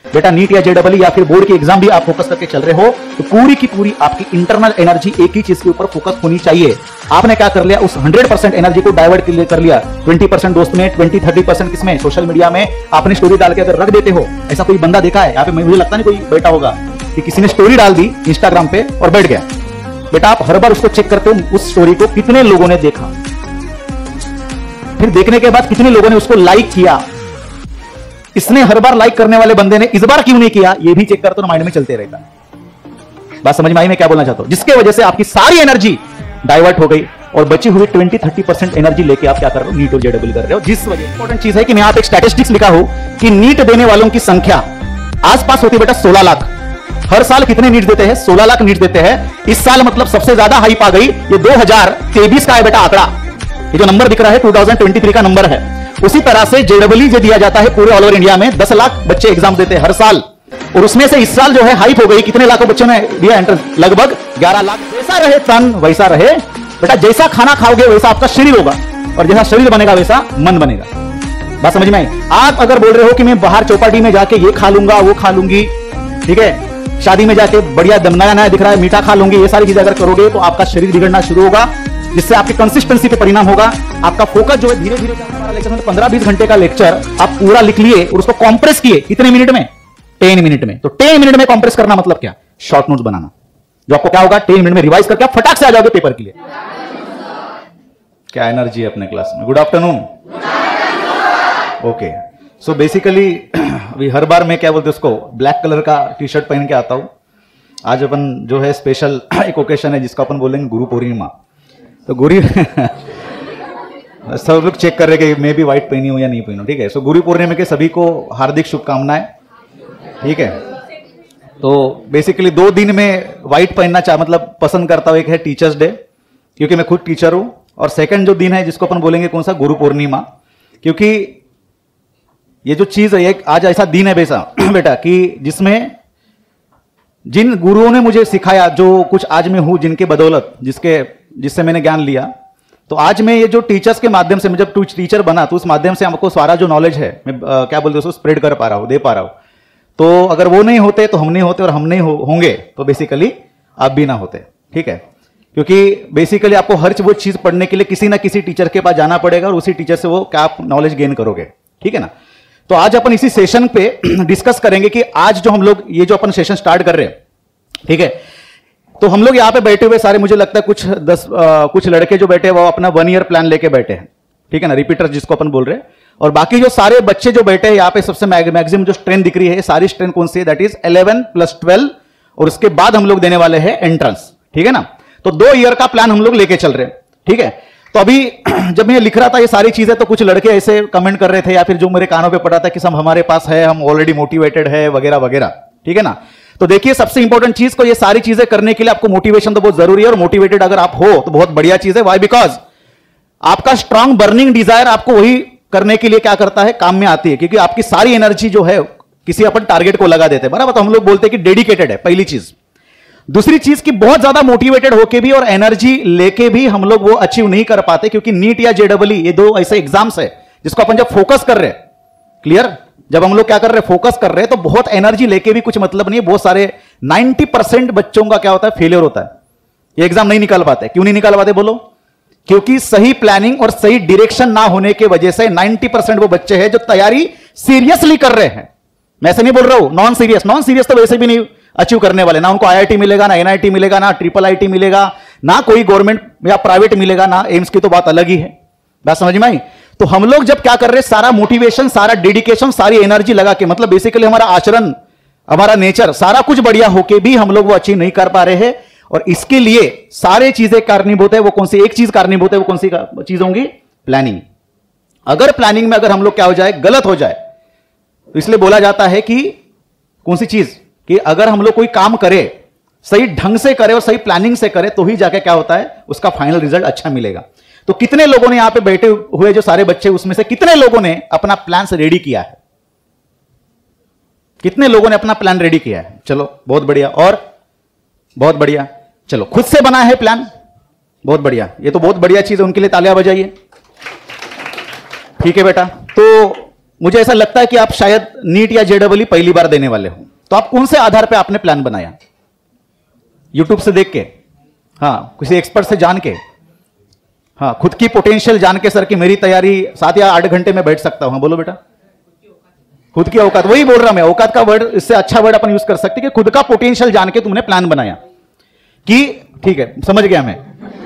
बेटा नीट या जेडबल या फिर बोर्ड की एग्जाम भी आप फोकस करके चल रहे हो तो पूरी की पूरी आपकी इंटरनल एनर्जी एक ही चीज के ऊपर फोकस होनी चाहिए। आपने क्या कर लिया, उस 100% एनर्जी को डाइवर्ट कर लिया 20% दोस्त में, 20-30% किसमें, सोशल मीडिया में आपने स्टोरी डाल के अगर रख देते हो। ऐसा कोई बंदा देखा है यहाँ पे? मुझे लगता नहीं कोई बैठा होगा कि किसी ने स्टोरी डाल दी इंस्टाग्राम पे और बैठ गया। बेटा आप हर बार उसको चेक करते हो उस स्टोरी को कितने लोगों ने देखा, फिर देखने के बाद कितने लोगों ने उसको लाइक किया, इसने हर बार लाइक करने वाले बंदे ने इस बार क्यों नहीं किया, ये भी चेक करते हो, माइंड में चलते रहता है। बात समझ में आई मैं क्या बोलना चाहता हूं? जिसके वजह से आपकी सारी एनर्जी डाइवर्ट हो गई और बची हुई 20-30% एनर्जी लेके आप क्या कर रहे हो, नीट और जेडबल कर रहे हो। जिस वजह इंपॉर्टेंट चीज है कि मैं यहाँ पे एक स्टैटिस्टिक्स लिखा हूं कि नीट देने वालों की संख्या आसपास होती है बेटा 16 लाख। हर साल कितने नीट देते हैं? 16 लाख नीट देते हैं। इस साल मतलब सबसे ज्यादा हाइप आ गई, ये 2023 का है बेटा आंकड़ा। ये जो नंबर दिख रहा है 2023 का नंबर है। उसी तरह से जेडबल जो दिया जाता है पूरे ऑल ओवर इंडिया में 10 लाख बच्चे एग्जाम देते हैं हर साल, और उसमें से इस साल जो है हाइप हो गई, कितने लाखों बच्चों ने दिया एंट्रेंस? लगभग 11 लाख। जैसा रहे तन वैसा रहे बेटा, जैसा खाना खाओगे वैसा आपका शरीर होगा, और जैसा शरीर बनेगा वैसा मन बनेगा। बात समझ में आई? आप अगर बोल रहे हो कि मैं बाहर चौपाटी में जाके ये खा लूंगा वो खा लूंगी, ठीक है, शादी में जाके बढ़िया दमनाया नया दिख रहा है मीठा खा लूंगी, ये सारी चीजें अगर करोगे तो आपका शरीर बिगड़ना शुरू होगा, जिससे आपकी कंसिस्टेंसी पे परिणाम होगा। आपका फोकस जो है धीरे धीरे 15-20 घंटे का लेक्चर आप पूरा लिख लिए और उसको कॉम्प्रेस किए कितने मिनट में? 10 मिनट में। तो 10 मिनट में कॉम्प्रेस करना मतलब क्या? शॉर्ट नोट्स बनाना, जो आपको क्या होगा 10 मिनट में रिवाइज करके आप फटाक से आ जाओगे पेपर के लिए। क्या एनर्जी है अपने क्लास में? Good afternoon. Okay, so basically अभी हर बार मैं क्या बोलते उसको ब्लैक कलर का टी शर्ट पहन के आता हूं। आज अपन जो है स्पेशल एक ओकेशन है जिसको अपन बोलेंगे गुरु पूर्णिमा। तो गुरु सब लोग चेक कर रहे कि मैं भी व्हाइट पहनी हूं या नहीं पहनी हूं, ठीक है। सो गुरु पूर्णिमा के सभी को हार्दिक शुभकामनाएं, ठीक है। तो बेसिकली 2 दिन में व्हाइट पहनना मतलब पसंद करता हूं। एक है टीचर्स डे, क्योंकि मैं खुद टीचर हूं, और सेकंड जो दिन है जिसको अपन बोलेंगे कौन सा, गुरु पूर्णिमा, क्योंकि ये जो चीज है एक आज ऐसा दिन है वैसा बेटा कि जिसमें जिन गुरुओं ने मुझे सिखाया, जो कुछ आज मैं हूं जिनके बदौलत, जिससे मैंने ज्ञान लिया, तो आज मैं ये जो टीचर्स के माध्यम से, मैं जब टीचर बना तो उस माध्यम से हमको सारा जो नॉलेज है मैं क्या बोलते उसको स्प्रेड कर पा रहा हूं, दे पा रहा हूं। तो अगर वो नहीं होते तो हम नहीं होते, और हम नहीं होंगे तो बेसिकली आप भी ना होते, ठीक है। क्योंकि बेसिकली आपको हर वो चीज पढ़ने के लिए किसी ना किसी टीचर के पास जाना पड़ेगा, और उसी टीचर से वो क्या आप नॉलेज गेन करोगे, ठीक है ना। तो आज अपन इसी सेशन पे डिस्कस करेंगे कि आज जो हम लोग ये जो अपन सेशन स्टार्ट कर रहे हैं, ठीक है, तो हम लोग यहाँ पे बैठे हुए सारे, मुझे लगता है कुछ लड़के जो बैठे हैं वो अपना 1 ईयर प्लान लेके बैठे हैं, ठीक है ना, रिपीटर्स जिसको अपन बोल रहे हैं। और बाकी जो सारे बच्चे जो बैठे हैं यहाँ पे सबसे मैक्सिमम जो स्ट्रेंथ दिख रही है, सारी स्ट्रेंथ कौन सी है? दैट इज 11 + 12, और उसके बाद हम लोग देने वाले हैं एंट्रेंस, ठीक है ना। तो 2 ईयर का प्लान हम लोग लेके चल रहे हैं, ठीक है। तो अभी जब मैं लिख रहा था ये सारी चीजें, तो कुछ लड़के ऐसे कमेंट कर रहे थे, या फिर जो मेरे कानों पे पड़ा था कि सब हमारे पास है, हम ऑलरेडी मोटिवेटेड है वगैरह वगैरह, ठीक है ना। तो देखिए सबसे इंपॉर्टेंट चीज को, ये सारी चीजें करने के लिए आपको मोटिवेशन तो बहुत जरूरी है, और मोटिवेटेड अगर आप हो तो बहुत बढ़िया चीज है। वाई? बिकॉज आपका स्ट्रांग बर्निंग डिजायर आपको वही करने के लिए क्या करता है, काम में आती है, क्योंकि आपकी सारी एनर्जी जो है किसी अपन टारगेट को लगा देते हैं, बराबर। तो हम लोग बोलते हैं कि डेडिकेटेड है, पहली चीज। दूसरी चीज की बहुत ज्यादा मोटिवेटेड होके भी और एनर्जी लेके भी हम लोग वो अचीव नहीं कर पाते, क्योंकि नीट या जेडबल ये 2 ऐसे एग्जाम्स है जिसको अपन जब फोकस कर रहे हैं, क्लियर, जब हम लोग क्या कर रहे हैं, फोकस कर रहे हैं, तो बहुत एनर्जी लेके भी कुछ मतलब नहीं है। बहुत सारे 90% बच्चों का क्या होता है, फेलियर होता है, ये एग्जाम नहीं निकाल पाते। क्यों नहीं निकाल पाते बोलो? क्योंकि सही प्लानिंग और सही डायरेक्शन ना होने की वजह से 90% वो बच्चे हैं जो तैयारी सीरियसली कर रहे हैं। मैं ऐसे नहीं बोल रहा हूं नॉन सीरियस तो वैसे भी नहीं अचीव करने वाले, ना उनको IIT मिलेगा, ना NIT मिलेगा, ना IIIT मिलेगा, ना कोई गवर्नमेंट या प्राइवेट मिलेगा, ना एम्स की तो बात अलग ही है। बात समझ में आई? तो हम लोग जब क्या कर रहे हैं, सारा मोटिवेशन, सारा डेडिकेशन, सारी एनर्जी लगा के, मतलब बेसिकली हमारा आचरण, हमारा नेचर, सारा कुछ बढ़िया होके भी हम लोग वो अचीव नहीं कर पा रहे हैं। और इसके लिए सारे चीजें कारणीभूत है, वो कौन सी एक चीज कारणीभूत है, वो कौन सी चीज होंगी? प्लानिंग। अगर प्लानिंग में अगर हम लोग क्या हो जाए, गलत हो जाए, तो इसलिए बोला जाता है कि कौन सी चीज, कि अगर हम लोग कोई काम करे, सही ढंग से करे और सही प्लानिंग से करे, तो ही जाके क्या होता है, उसका फाइनल रिजल्ट अच्छा मिलेगा। तो कितने लोगों ने यहां पे बैठे हुए जो सारे बच्चे, उसमें से कितने लोगों ने अपना प्लान से रेडी किया है? कितने लोगों ने अपना प्लान रेडी किया है? चलो बहुत बढ़िया, और बहुत बढ़िया। चलो खुद से बना है प्लान, बहुत बढ़िया, ये तो बहुत बढ़िया चीज है, उनके लिए तालियां बजाइए। ठीक है बेटा। तो मुझे ऐसा लगता है कि आप शायद नीट या जेडबल पहली बार देने वाले हो, तो आप कौन से आधार पे आपने प्लान बनाया? यूट्यूब से देख के, हाँ, किसी एक्सपर्ट से जान के, हाँ, खुद की पोटेंशियल जान के सर कि मेरी तैयारी 7 या 8 घंटे में बैठ सकता हूं? हाँ बोलो बेटा, खुद की औकात, वही बोल रहा मैं, औकात का वर्ड, इससे अच्छा वर्ड अपन यूज कर सकते कि खुद का पोटेंशियल जान के तुमने प्लान बनाया कि ठीक है, समझ गया मैं।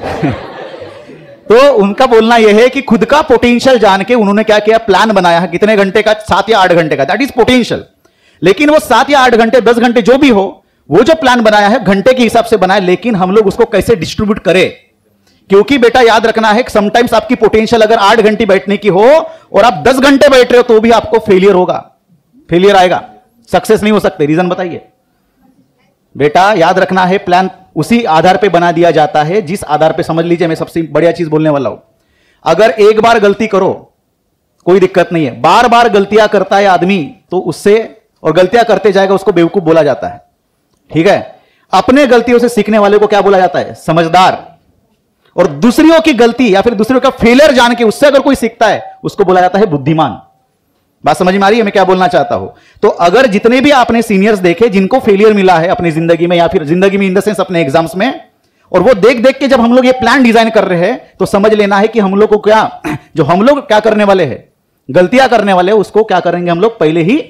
तो उनका बोलना यह है कि खुद का पोटेंशियल जान के उन्होंने क्या किया, प्लान बनाया है। कितने घंटे का? 7 या 8 घंटे का, दैट इज पोटेंशियल। लेकिन वो 7 या 8 घंटे, 10 घंटे जो भी हो, वो जो प्लान बनाया है घंटे के हिसाब से बनाया, लेकिन हम लोग उसको कैसे डिस्ट्रीब्यूट करें? क्योंकि बेटा याद रखना है कि समटाइम्स आपकी पोटेंशियल अगर 8 घंटे बैठने की हो और आप 10 घंटे बैठ रहे हो तो भी आपको फेलियर होगा, फेलियर आएगा, सक्सेस नहीं हो सकते। रीजन बताइए बेटा, याद रखना है, प्लान उसी आधार पे बना दिया जाता है जिस आधार पे, समझ लीजिए मैं सबसे बढ़िया चीज बोलने वाला हूं, अगर एक बार गलती करो कोई दिक्कत नहीं है, बार बार गलतियां करता है आदमी तो उससे, और गलतियां करते जाएगा उसको बेवकूफ बोला जाता है, ठीक है। अपने गलतियों से सीखने वाले को क्या बोला जाता है? समझदार। और दूसरियों की गलती या फिर दूसरियों का फेलियर जान के उससे अगर कोई सीखता है उसको बोला जाता है बुद्धिमान। बात समझ में आ रही है मैं क्या बोलना चाहता हूं? तो अगर जितने भी आपने सीनियर्स देखे जिनको फेलियर मिला है अपनी जिंदगी में, या फिर जिंदगी में इन द सेंस अपने एग्जाम्स में, और वो देख देख के जब हम लोग ये प्लान डिजाइन कर रहे हैं तो समझ लेना है कि हम लोग को क्या, जो हम लोग क्या करने वाले हैं, गलतियां करने वाले हैं, उसको क्या करेंगे हम लोग, पहले ही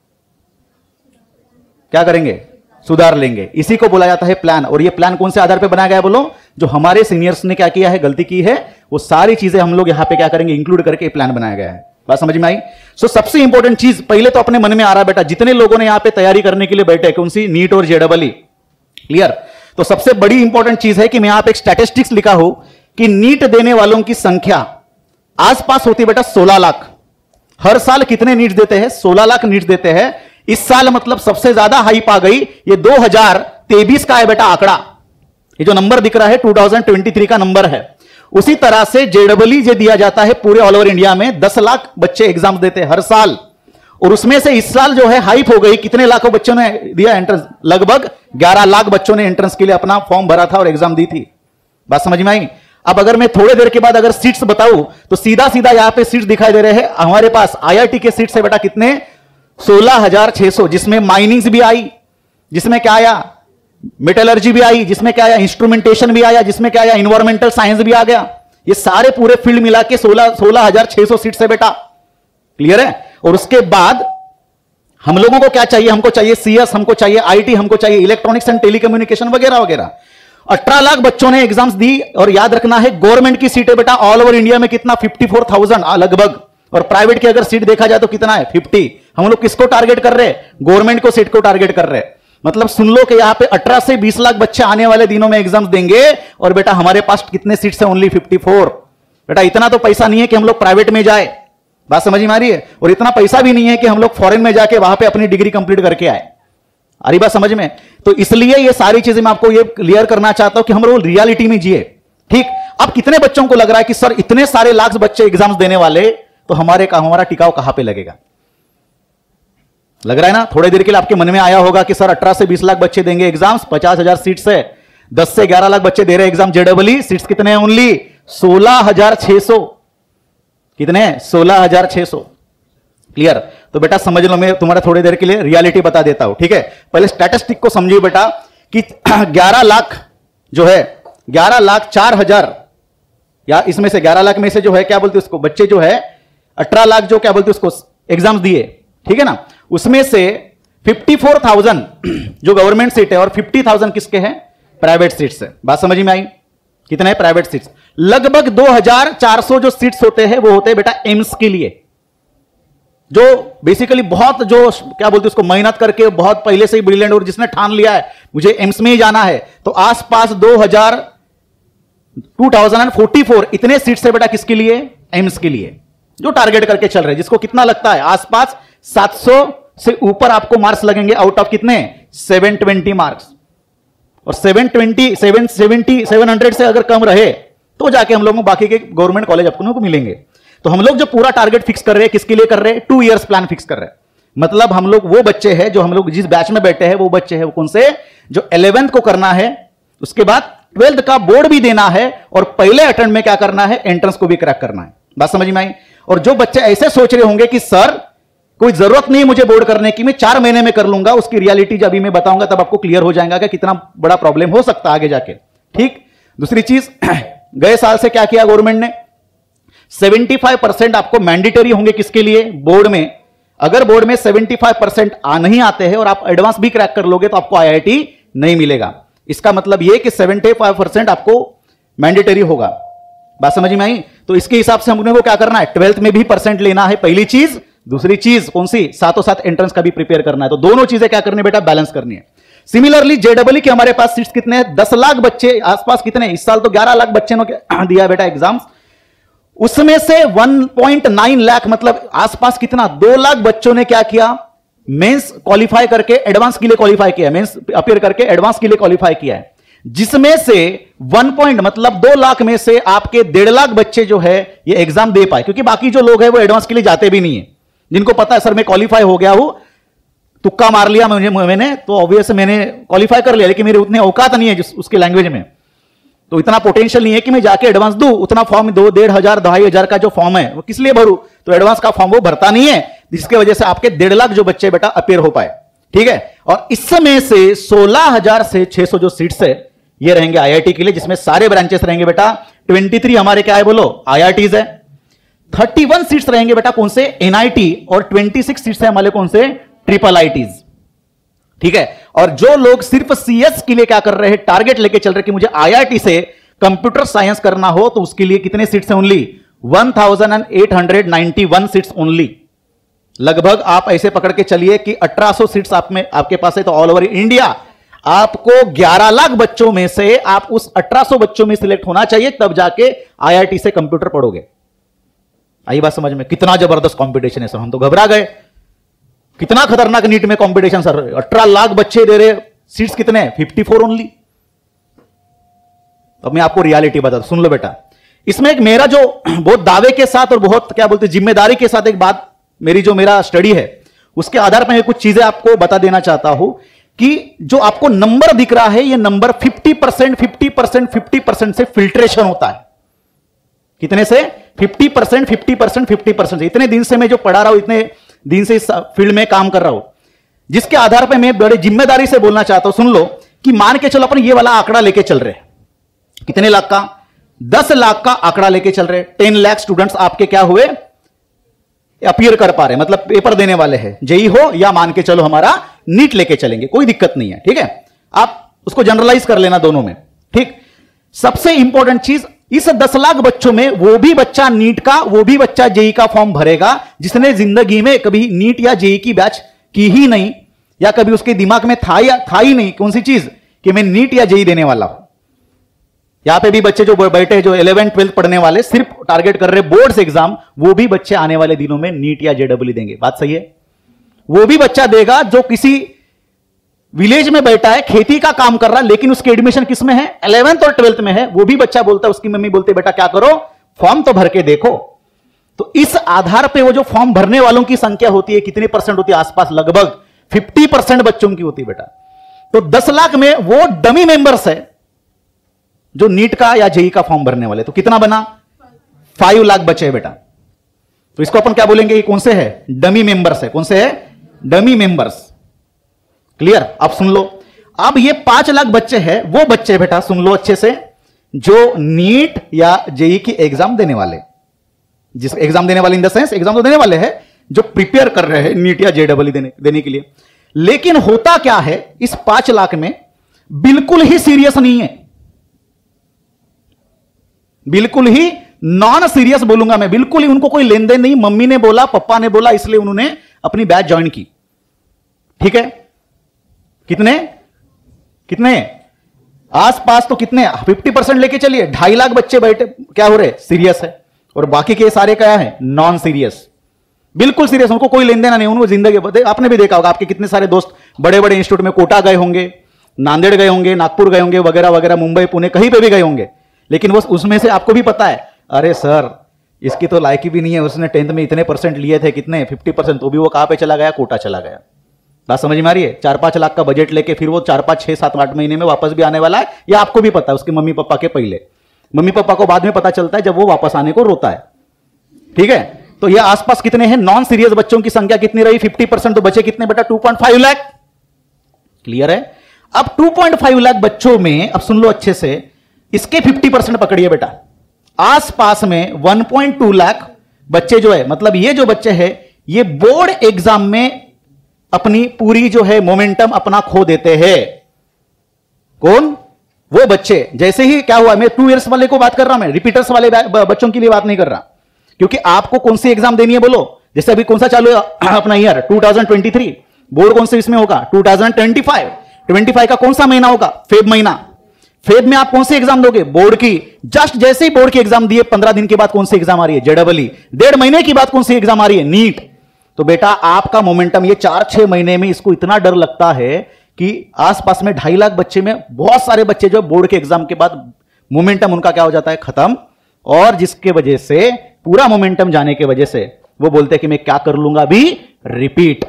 क्या करेंगे, सुधार लेंगे। इसी को बोला जाता है प्लान। और ये प्लान कौन से आधार पे बनाया गया है बोलो? जो हमारे सीनियर्स ने क्या किया है, गलती की है, वो सारी चीजें हम लोग यहां पे क्या करेंगे, इंक्लूड करके प्लान बनाया गया है। बात समझ में आई? सो सबसे इंपॉर्टेंट चीज पहले तो अपने मन में आ रहा है बेटा, जितने लोगों ने यहां पे तैयारी करने के लिए बैठे, कौन सी, नीट और जेडबल, क्लियर? तो सबसे बड़ी इंपॉर्टेंट चीज है कि मैं यहां पे एक स्टैटिस्टिक्स लिखा हूं कि नीट देने वालों की संख्या आसपास होती है बेटा 16 लाख। हर साल कितने नीट देते हैं? 16 लाख नीट देते हैं। इस साल मतलब सबसे ज्यादा हाइप आ गई, ये 2023 का है बेटा आंकड़ा, ये जो नंबर दिख रहा है 2023 का नंबर है। उसी तरह से जेडबल जो दिया जाता है पूरे ऑल ओवर इंडिया में 10 लाख बच्चे एग्जाम देते हैं हर साल, और उसमें से इस साल जो है हाइप हो गई, कितने लाखों बच्चों ने दिया एंट्रेंस? लगभग 11 लाख बच्चों ने एंट्रेंस के लिए अपना फॉर्म भरा था और एग्जाम दी थी। बात समझ में आई? अब अगर मैं थोड़ी देर के बाद अगर सीट्स बताऊं तो सीधा सीधा यहां पे सीट्स दिखाई दे रहे हैं हमारे पास। आईआईटी के सीट्स है बेटा कितने? 16,600, जिसमें माइनिंग्स भी आई, जिसमें क्या आया, मेटलर्जी भी आई, जिसमें क्या आया, इंस्ट्रूमेंटेशन भी आया, जिसमें क्या आया, इन्वायरमेंटल साइंस भी आ गया। ये सारे पूरे फील्ड मिला के 16,600 सीट्स है बेटा, क्लियर है? और उसके बाद हम लोगों को क्या चाहिए? हमको चाहिए सीएस, हमको चाहिए आईटी, हमको चाहिए इलेक्ट्रॉनिक्स एंड टेलीकम्युनिकेशन वगैरह वगैरह। 18 लाख बच्चों ने एग्जाम्स दी, और याद रखना है गवर्नमेंट की सीटें बेटा ऑल ओवर इंडिया में कितना, 54,000 लगभग, और प्राइवेट की अगर सीट देखा जाए तो कितना है, 50। हम लोग किसको टारगेट कर रहे हैं? गवर्नमेंट को सीट को टारगेट कर रहे हैं। मतलब सुन लो कि यहां पे 18 से 20 लाख बच्चे आने वाले दिनों में एग्जाम्स देंगे, और बेटा हमारे पास कितने सीट्स हैं? ओनली 54। बेटा इतना तो पैसा नहीं है कि हम लोग प्राइवेट में जाए, बात समझ में आ रही है? और इतना पैसा भी नहीं है कि हम लोग फॉरेन में जाके वहां पे अपनी डिग्री कंप्लीट करके आए। आ रही बात समझ में? तो इसलिए ये सारी चीजें मैं आपको ये क्लियर करना चाहता हूं कि हम लोग रियलिटी में जिए, ठीक? अब कितने बच्चों को लग रहा है कि सर इतने सारे लाख बच्चे एग्जाम्स देने वाले, तो हमारा टिकाव कहां पे लगेगा? लग रहा है ना? थोड़ी देर के लिए आपके मन में आया होगा कि सर 18 से 20 लाख बच्चे देंगे एग्जाम्स, 50,000 सीट्स है, 10 से 11 लाख बच्चे दे रहे एग्जाम जेडबल, सीट्स कितने हैं? ओनली 16,600। कितने हैं? 16,600, क्लियर? तो बेटा समझ लो, मैं तुम्हारा थोड़ी देर के लिए रियलिटी बता देता हूं, ठीक है? पहले स्टैटिस्टिक को समझिए बेटा कि 11 लाख जो है, 11,04,000, या इसमें से 11 लाख में से जो है क्या बोलते उसको, बच्चे जो है 18 लाख जो क्या बोलते उसको एग्जाम्स दिए, ठीक है ना? उसमें से 54,000 जो गवर्नमेंट सीट है और 50,000 किसके हैं? प्राइवेट सीट्स है। बात समझ में आई? कितने हैं प्राइवेट सीट्स? लगभग 2,400 जो सीट्स होते हैं वो होते हैं बेटा एम्स के लिए, जो बेसिकली बहुत जो क्या बोलते उसको मेहनत करके बहुत पहले से ही ब्रिलियंट, और जिसने ठान लिया है मुझे एम्स में ही जाना है, तो आसपास 2044 इतने सीट्स है बेटा किसके लिए? एम्स के लिए, जो टारगेट करके चल रहे हैं, जिसको कितना लगता है? आसपास 700 से ऊपर आपको मार्क्स लगेंगे, आउट ऑफ कितने? 720 मार्क्स। और 700 से अगर कम रहे तो जाके हम लोगों को बाकी के गवर्नमेंट कॉलेज अपनों को मिलेंगे। तो हम लोग जो पूरा टारगेट फिक्स कर रहे हैं किसके लिए कर रहे हैं? 2 इयर्स प्लान फिक्स कर रहे हैं। मतलब हम लोग वो बच्चे हैं जो हम लोग जिस बैच में बैठे हैं, वो बच्चे हैं वो कौन से? जो 11th को करना है, उसके बाद 12th का बोर्ड भी देना है, और पहले अटेम्प्ट में क्या करना है? एंट्रेंस को भी क्रैक करना है। बात समझ में आई? और जो बच्चे ऐसे सोच रहे होंगे कि सर कोई जरूरत नहीं मुझे बोर्ड करने की, मैं 4 महीने में कर लूंगा। उसकी रियलिटी जब अभी मैं बताऊंगा तब आपको क्लियर हो जाएगा कि कितना बड़ा प्रॉब्लम हो सकता है आगे जाके। ठीक, दूसरी चीज गए साल से क्या किया गवर्नमेंट ने, 75% आपको मैंडेटरी होंगे किसके लिए, बोर्ड में। अगर बोर्ड में 75% नहीं आते हैं और आप एडवांस भी क्रैक कर लोगे तो आपको आईआईटी नहीं मिलेगा। इसका मतलब यह कि 75% आपको मैंडेटरी होगा। बात समझ में आई? तो इसके हिसाब से हमने को क्या करना है, 12th में भी परसेंट लेना है, पहली चीज। दूसरी चीज कौन सी, साथों साथ एंट्रेंस का भी प्रिपेयर करना है। तो दोनों चीजें क्या करनी है बेटा, बैलेंस करनी है। सिमिलरली जेडबल के हमारे पास सीट्स कितने हैं, 10 लाख बच्चे आसपास, कितने इस साल तो 11 लाख बच्चे ने दिया बेटा एग्जाम्स। उसमें से 1.9 लाख मतलब आसपास कितना, 2 लाख बच्चों ने क्या किया, मेंस क्वालिफाई करके एडवांस के लिए क्वालिफाई किया, मेंस अपीयर करके एडवांस के लिए क्वालिफाई किया है। जिसमें से 2 लाख में से आपके 1.5 लाख बच्चे जो है ये एग्जाम दे पाए, क्योंकि बाकी जो लोग हैं वो एडवांस के लिए जाते भी नहीं है। जिनको पता है सर मैं क्वालिफाई हो गया हूं, तुक्का मार लिया मैंने तो ऑब्वियस मैंने क्वालिफाई कर लिया, लेकिन मेरे उतने औकात नहीं है उसके लैंग्वेज में, तो इतना पोटेंशियल नहीं है कि मैं जाके एडवांस दूं। उतना फॉर्म 2,500 का जो फॉर्म है वो किस लिए भरूं, तो एडवांस का फॉर्म वो भरता नहीं है, जिसकी वजह से आपके 1.5 लाख जो बच्चे बेटा अपीयर हो पाए। ठीक है, और इस समय से 16,000 से 600 जो सीट्स है ये रहेंगे आईआईटी के लिए, जिसमें सारे ब्रांचेस रहेंगे बेटा। 23 हमारे क्या है बोलो, आईआईटीज है। 31 सीट्स रहेंगे बेटा कौन से, एनआईटी, और 26 सीट्स है हमारे कौन से, ट्रिपल आईटीज। ठीक है, और जो लोग सिर्फ सीएस के लिए क्या कर रहे हैं, टारगेट लेके चल रहे कि मुझे आईआईटी से कंप्यूटर साइंस करना हो, तो उसके लिए कितने सीट्स हैं, ओनली 1891 सीट्स ओनली। लगभग आप ऐसे पकड़ के चलिए कि 1800 सीट्स आपके पास है, तो ऑल ओवर इंडिया आपको 11 लाख बच्चों में से आप उस 1800 बच्चों में सिलेक्ट होना चाहिए, तब जाके आईआईटी से कंप्यूटर पढ़ोगे। आई बात समझ में? कितना जबरदस्त कंपटीशन है सर, हम तो घबरा गए। कितना खतरनाक नीट में कंपटीशन सर, 18 लाख बच्चे दे रहे, सीट्स कितने, 54 ओनली। अब मैं आपको रियलिटी बता दूं, सुन लो बेटा। इसमें एक मेरा जो बहुत दावे के साथ और बहुत क्या बोलते जिम्मेदारी के साथ एक बात, मेरा स्टडी है, उसके आधार पर मैं कुछ चीजें आपको बता देना चाहता हूं कि जो आपको नंबर दिख रहा है, ये नंबर 50% से फिल्ट्रेशन होता है। कितने से, 50% से। इतने दिन से मैं जो पढ़ा रहा हूं, इतने दिन से इस फील्ड में काम कर रहा हूं, जिसके आधार पर मैं बड़े जिम्मेदारी से बोलना चाहता हूं। सुन लो कि मान के चलो अपन ये वाला आंकड़ा लेके चल रहे हैं, कितने लाख का, 10 लाख का आंकड़ा लेके चल रहे हैं। 10 लाख स्टूडेंट्स आपके क्या हुए, अपीयर कर पा रहे, मतलब पेपर देने वाले हैं, जेई हो या मान के चलो हमारा नीट लेके चलेंगे, कोई दिक्कत नहीं है। ठीक है, आप उसको जनरलाइज कर लेना दोनों में। ठीक, सबसे इंपॉर्टेंट चीज, इस 10 लाख बच्चों में वो भी बच्चा नीट का, वो भी बच्चा जेई का फॉर्म भरेगा जिसने जिंदगी में कभी नीट या जेई की बैच की ही नहीं, या कभी उसके दिमाग में था ही नहीं कौन सी चीज कि मैं नीट या जेई देने वाला हूं। यहां पे भी बच्चे जो बैठे, जो 11th 12th पढ़ने वाले, सिर्फ टारगेट कर रहे बोर्ड्स एग्जाम, वो भी बच्चे आने वाले दिनों में नीट या जेडब्ल्यू देंगे। बात सही है? वो भी बच्चा देगा जो किसी विलेज में बैठा है, खेती का काम कर रहा है, लेकिन उसकी एडमिशन किस में है, 11th और 12th में है। वो भी बच्चा बोलता है, उसकी मम्मी बोलती है बेटा क्या करो, फॉर्म तो भर के देखो। तो इस आधार पे वो जो फॉर्म भरने वालों की संख्या होती है, कितनी परसेंट होती है, आसपास लगभग 50% बच्चों की होती है बेटा। तो 10 लाख में वो डमी मेंबर्स है जो नीट का या जेई का फॉर्म भरने वाले, तो कितना बना, 5 लाख बचे बेटा। तो इसको अपन क्या बोलेंगे, ये कौन से है, डमी मेंबर्स है। कौन से है, डमी मेंबर्स। क्लियर? अब सुन लो, अब ये 5 लाख बच्चे हैं, वो बच्चे बेटा सुन लो अच्छे से, जो नीट या जेई की एग्जाम देने वाले, जिस एग्जाम देने वाले इन द सेंस एग्जाम तो देने वाले हैं, जो प्रिपेयर कर रहे हैं नीट या जेडब्ल्यू देने के लिए। लेकिन होता क्या है, इस 5 लाख में बिल्कुल ही सीरियस नहीं है, बिल्कुल ही नॉन सीरियस बोलूंगा मैं, बिल्कुल ही उनको कोई लेन देन नहीं, मम्मी ने बोला, पापा ने बोला, इसलिए उन्होंने अपनी बैच ज्वाइन की। ठीक है, कितने आसपास तो कितने, 50% लेके चलिए, 2.5 लाख बच्चे बैठे क्या हो रहे, सीरियस है, और बाकी के सारे क्या है, नॉन सीरियस, बिल्कुल सीरियस, उनको कोई लेन देना नहीं, उनको जिंदगी। आपने भी देखा होगा, आपके कितने सारे दोस्त बड़े बड़े इंस्टीट्यूट में कोटा गए होंगे, नांदेड़ गए होंगे, नागपुर गए होंगे, वगैरह वगैरह, मुंबई पुणे कहीं पे भी गए होंगे, लेकिन वो उसमें से आपको भी पता है, अरे सर इसकी तो लायकी भी नहीं है, उसने 10th में इतने परसेंट लिए थे, कितने 50%, तो भी वो कहां पे चला गया, कोटा चला गया। बात समझ में आ रही है? 4-5 लाख का बजट लेके फिर वो 4-5 6 7 8 महीने में वापस भी आने वाला है, या आपको भी पता है उसके मम्मी पापा के पहले, मम्मी पापा को बाद में पता चलता है जब वो वापस आने को रोता है। ठीक है, तो ये आसपास कितने हैं नॉन सीरियस बच्चों की संख्या कितनी रही 50%, तो बचे कितने बेटा 2.5 लाख। क्लियर है। अब 2.5 लाख बच्चों में अब सुन लो अच्छे से, इसके 50% पकड़िए बेटा, आसपास में 1.2 लाख बच्चे जो है, मतलब ये जो बच्चे हैं ये बोर्ड एग्जाम में अपनी पूरी जो है मोमेंटम अपना खो देते हैं। कौन? वो बच्चे। जैसे ही क्या हुआ, मैं 2 इयर्स वाले को बात कर रहा हूं, मैं रिपीटर्स वाले बच्चों के लिए बात नहीं कर रहा, क्योंकि आपको कौन सी एग्जाम देनी है बोलो। जैसे अभी कौन सा चालू है अपना ईयर 2023, बोर्ड कौन से इसमें होगा 2025 का कौन सा महीना होगा फेब महीना। फेब में आप कौन सी एग्जाम दोगे बोर्ड की। जस्ट जैसे ही बोर्ड की एग्जाम दिए 15 दिन के बाद कौन सी एग्जाम आ रही है जेडबलई, 1.5 महीने के बाद कौन सी एग्जाम आ रही है नीट। तो बेटा आपका मोमेंटम ये 4-6 महीने में इसको इतना डर लगता है कि आसपास में 2.5 लाख बच्चे में बहुत सारे बच्चे जो बोर्ड के एग्जाम के बाद मोमेंटम उनका क्या हो जाता है खत्म, और जिसके वजह से पूरा मोमेंटम जाने के वजह से वो बोलते हैं कि मैं क्या कर लूंगा अभी रिपीट।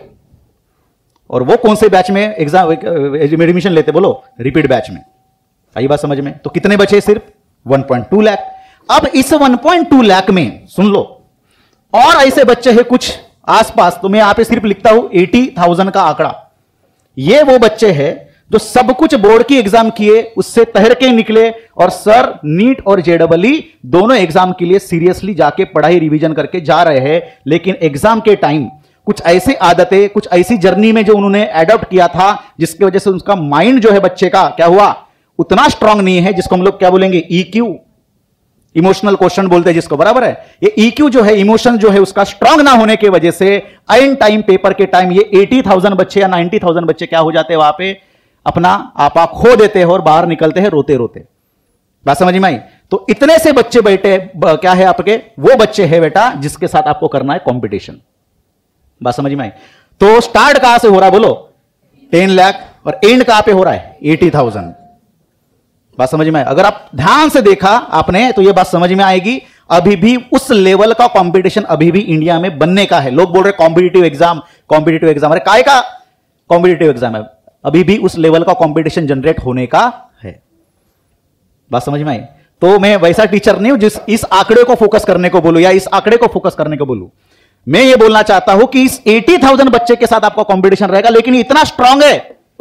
और वो कौन से बैच में एग्जाम एडमिशन लेते बोलो, रिपीट बैच में। आई बात समझ में। तो कितने बचे सिर्फ 1.2 लाख। अब इस 1.2 लाख में सुन लो और ऐसे बच्चे हैं कुछ आसपास, तो मैं यहां पे सिर्फ लिखता हूं 80,000 का आंकड़ा। ये वो बच्चे हैं जो सब कुछ बोर्ड की एग्जाम किए, उससे तैर के निकले, और सर नीट और जेडबलई दोनों एग्जाम के लिए सीरियसली जाके पढ़ाई रिवीजन करके जा रहे हैं, लेकिन एग्जाम के टाइम कुछ ऐसी आदतें, कुछ ऐसी जर्नी में जो उन्होंने एडॉप्ट किया था जिसकी वजह से उसका माइंड जो है बच्चे का क्या हुआ उतना स्ट्रांग नहीं है, जिसको हम लोग क्या बोलेंगे ईक्यू, इमोशनल क्वेश्चन बोलते हैं जिसको, बराबर है। ये ईक्यू जो है, इमोशन जो है उसका स्ट्रांग ना होने की वजह से आइन टाइम पेपर के टाइम ये 80,000 बच्चे या 90,000 बच्चे क्या हो जाते हैं वहां पे अपना आपा खो देते हैं और बाहर निकलते हैं रोते रोते। बात समझ में आई। तो इतने से बच्चे बैठे क्या है आपके, वो बच्चे हैं बेटा जिसके साथ आपको करना है कंपटीशन। बात समझ में आई। तो स्टार्ट कहां से हो रहा है बोलो 10 लाख, और एंड कहां पे हो रहा है 80,000। बात समझ में आए। अगर आप ध्यान से देखा आपने तो ये बात समझ में आएगी, अभी भी उस लेवल का कंपटीशन अभी भी इंडिया में बनने का है। लोग बोल रहे कॉम्पिटिटिव एग्जाम, कॉम्पिटिटिव एग्जाम, अरे काय का कॉम्पिटिटिव एग्जाम है, अभी भी उस लेवल का कंपटीशन जनरेट होने का है। बात समझ में आई। तो मैं वैसा टीचर नहीं हूं जिस इस आंकड़े को फोकस करने को बोलूं या इस आंकड़े को फोकस करने को बोलूं। मैं ये बोलना चाहता हूं कि इस 80,000 बच्चे के साथ आपका कंपटीशन रहेगा, लेकिन इतना स्ट्रांग है,